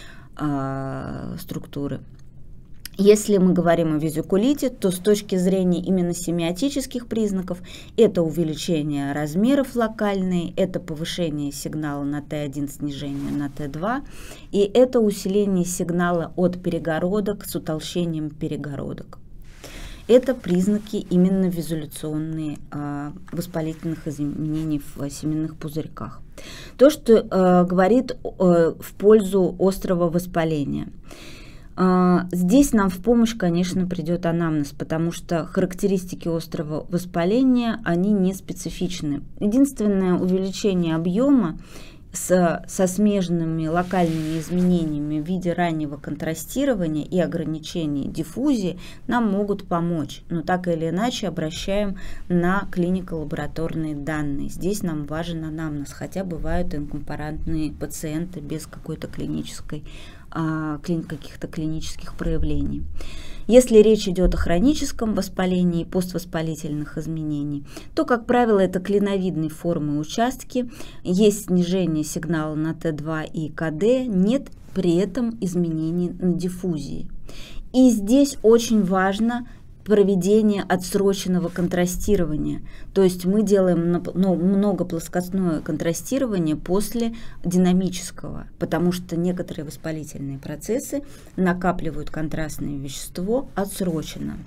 структуры. Если мы говорим о визикулите, то с точки зрения именно семиотических признаков это увеличение размеров локальные, это повышение сигнала на тэ один, снижение на тэ два, и это усиление сигнала от перегородок с утолщением перегородок. Это признаки именно визуляционные а, воспалительных изменений в семенных пузырьках. То, что а, говорит а, в пользу острого воспаления. А, здесь нам в помощь, конечно, придет анамнез, потому что характеристики острого воспаления, они не специфичны. Единственное увеличение объема С, со смежными локальными изменениями в виде раннего контрастирования и ограничений диффузии нам могут помочь, но так или иначе обращаем на клинико-лабораторные данные. Здесь нам важен анамнез, хотя бывают инкомпарантные пациенты без какой-то клинической, а, кли, каких-то клинических проявлений. Если речь идет о хроническом воспалении и поствоспалительных изменений, то, как правило, это клиновидной формы участки, есть снижение сигнала на тэ два и ка дэ, нет при этом изменений на диффузии. И здесь очень важно проведение отсроченного контрастирования. То есть мы делаем ну, многоплоскостное контрастирование после динамического, потому что некоторые воспалительные процессы накапливают контрастное вещество отсроченно.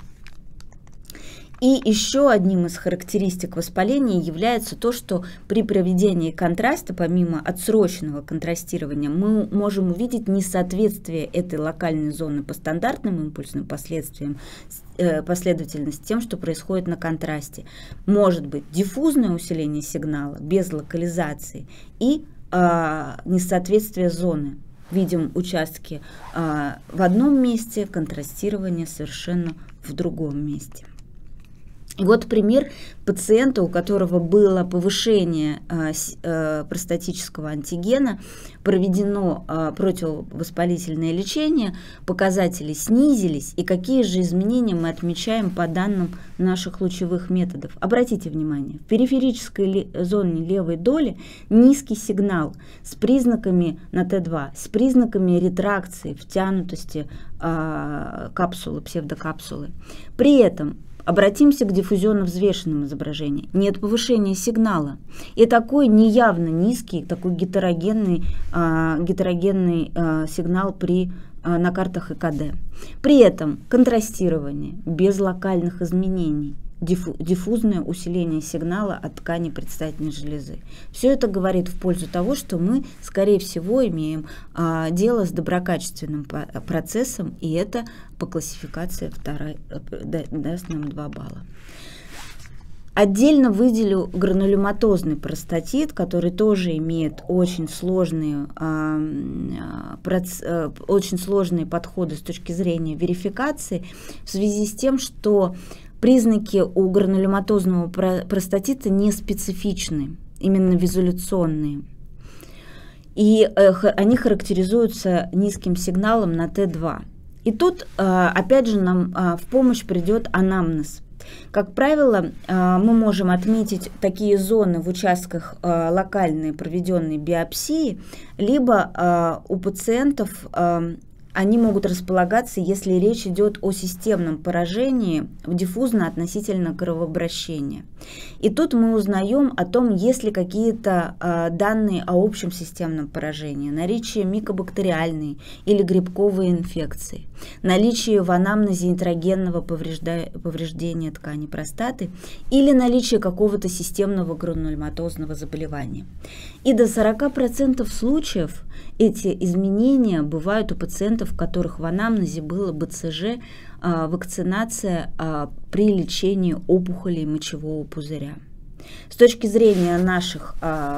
И еще одним из характеристик воспаления является то, что при проведении контраста, помимо отсроченного контрастирования, мы можем увидеть несоответствие этой локальной зоны по стандартным импульсным последствиям, э, последовательности тем, что происходит на контрасте. Может быть диффузное усиление сигнала без локализации и э, несоответствие зоны. Видим участки э, в одном месте, контрастирование совершенно в другом месте. И вот пример пациента, у которого было повышение э, э, простатического антигена, проведено э, противовоспалительное лечение, показатели снизились, и какие же изменения мы отмечаем по данным наших лучевых методов. Обратите внимание, в периферической зоне левой доли низкий сигнал с признаками на тэ два, с признаками ретракции, втянутости э, капсулы, псевдокапсулы. При этом Обратимся к диффузионно взвешенным изображениям. Нет повышения сигнала. И такой неявно низкий, такой гетерогенный, а, гетерогенный а, сигнал при, а, на картах ЭКД. При этом контрастирование без локальных изменений. Диффу, диффузное усиление сигнала от ткани предстательной железы. Все это говорит в пользу того, что мы, скорее всего, имеем а, дело с доброкачественным процессом, и это по классификации вторая, даст нам два балла. Отдельно выделю гранулематозный простатит, который тоже имеет очень сложные, а, проц, а, очень сложные подходы с точки зрения верификации, в связи с тем, что признаки у гранулематозного простатита не специфичны, именно визуляционные. И э, они характеризуются низким сигналом на Т два. И тут, э, опять же, нам э, в помощь придет анамнез. Как правило, э, мы можем отметить такие зоны в участках э, локальной проведенной биопсии, либо э, у пациентов э, они могут располагаться, если речь идет о системном поражении диффузно относительно кровообращения. И тут мы узнаем о том, есть ли какие-то э, данные о общем системном поражении, наличие микобактериальной или грибковой инфекции, наличие в анамнезе интрогенного поврежда... повреждения ткани простаты или наличие какого-то системного гранулематозного заболевания. И до сорока процентов случаев эти изменения бывают у пациентов, у которых в анамнезе было БЦЖ, вакцинация при лечении опухолей мочевого пузыря. С точки зрения наших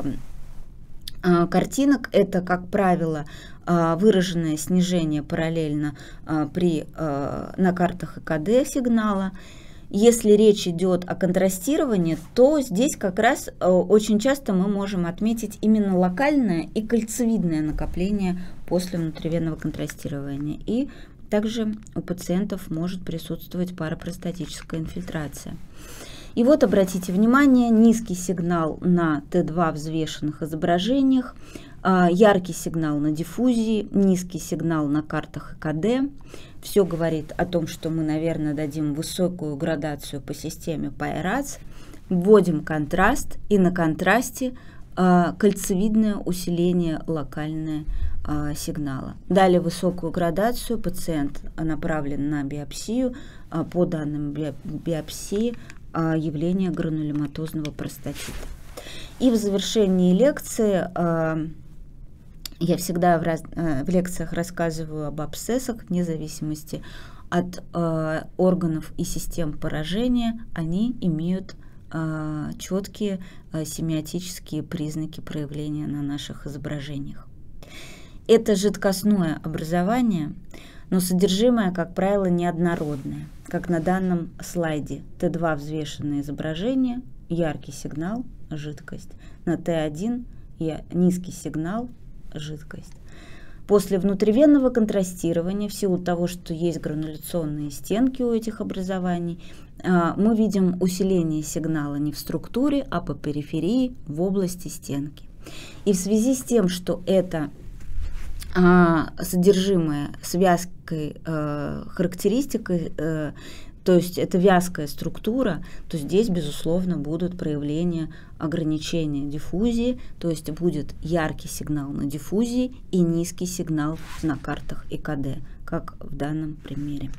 картинок, это, как правило, выраженное снижение параллельно при, на картах ЭКД сигнала. Если речь идет о контрастировании, то здесь как раз очень часто мы можем отметить именно локальное и кольцевидное накопление после внутривенного контрастирования. И также у пациентов может присутствовать парапростатическая инфильтрация. И вот обратите внимание, низкий сигнал на Т два взвешенных изображениях, яркий сигнал на диффузии, низкий сигнал на картах ЭКД. Все говорит о том, что мы, наверное, дадим высокую градацию по системе Пайрац, вводим контраст, и на контрасте э, кольцевидное усиление локальное э, сигнала. Далее высокую градацию, пациент направлен на биопсию, э, по данным би биопсии э, явление гранулематозного простатита. И в завершении лекции э, я всегда в, раз, в лекциях рассказываю об абсцессах, вне зависимости от э, органов и систем поражения, они имеют э, четкие э, семиотические признаки проявления на наших изображениях. Это жидкостное образование, но содержимое, как правило, неоднородное, как на данном слайде. Т два взвешенное изображение, яркий сигнал, жидкость, на Т один низкий сигнал, жидкость. После внутривенного контрастирования, в силу того, что есть грануляционные стенки у этих образований, мы видим усиление сигнала не в структуре, а по периферии в области стенки. И в связи с тем, что это содержимое с вязкой характеристикой, то есть это вязкая структура, то здесь, безусловно, будут проявления ограничения диффузии, то есть будет яркий сигнал на диффузии и низкий сигнал на картах ЭКД, как в данном примере.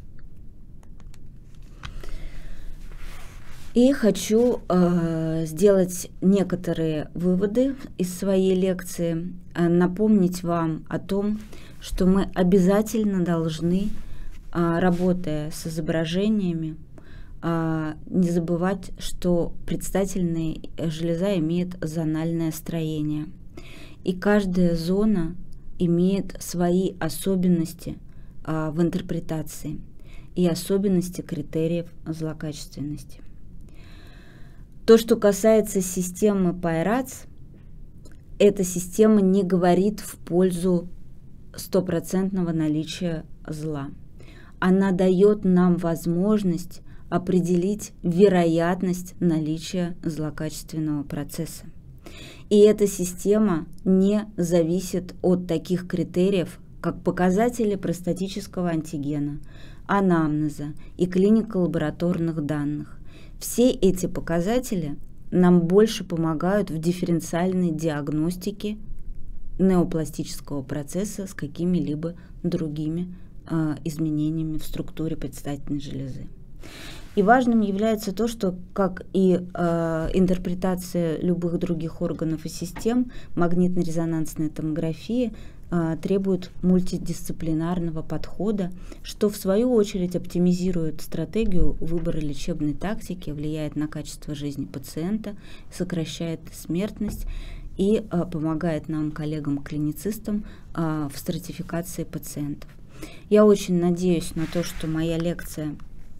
И хочу э, сделать некоторые выводы из своей лекции, э, напомнить вам о том, что мы обязательно должны, работая с изображениями, не забывать, что предстательная железа имеет зональное строение. И каждая зона имеет свои особенности в интерпретации и особенности критериев злокачественности. То, что касается системы Пайрац, эта система не говорит в пользу стопроцентного наличия зла. Она дает нам возможность определить вероятность наличия злокачественного процесса. И эта система не зависит от таких критериев, как показатели простатического антигена, анамнеза и клинико-лабораторных данных. Все эти показатели нам больше помогают в дифференциальной диагностике неопластического процесса с какими-либо другими э, изменениями в структуре предстательной железы. И важным является то, что, как и э, интерпретация любых других органов и систем, магнитно-резонансная томография э, требует мультидисциплинарного подхода, что в свою очередь оптимизирует стратегию выбора лечебной тактики, влияет на качество жизни пациента, сокращает смертность и э, помогает нам, коллегам-клиницистам, э, в стратификации пациентов. Я очень надеюсь на то, что моя лекция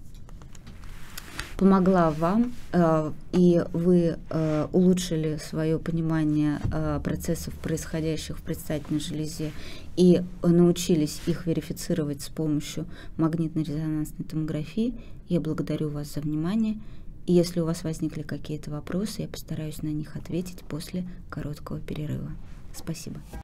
помогла вам, э, и вы э, улучшили свое понимание э, процессов, происходящих в предстательной железе, и научились их верифицировать с помощью магнитно-резонансной томографии. Я благодарю вас за внимание. И если у вас возникли какие-то вопросы, я постараюсь на них ответить после короткого перерыва. Спасибо.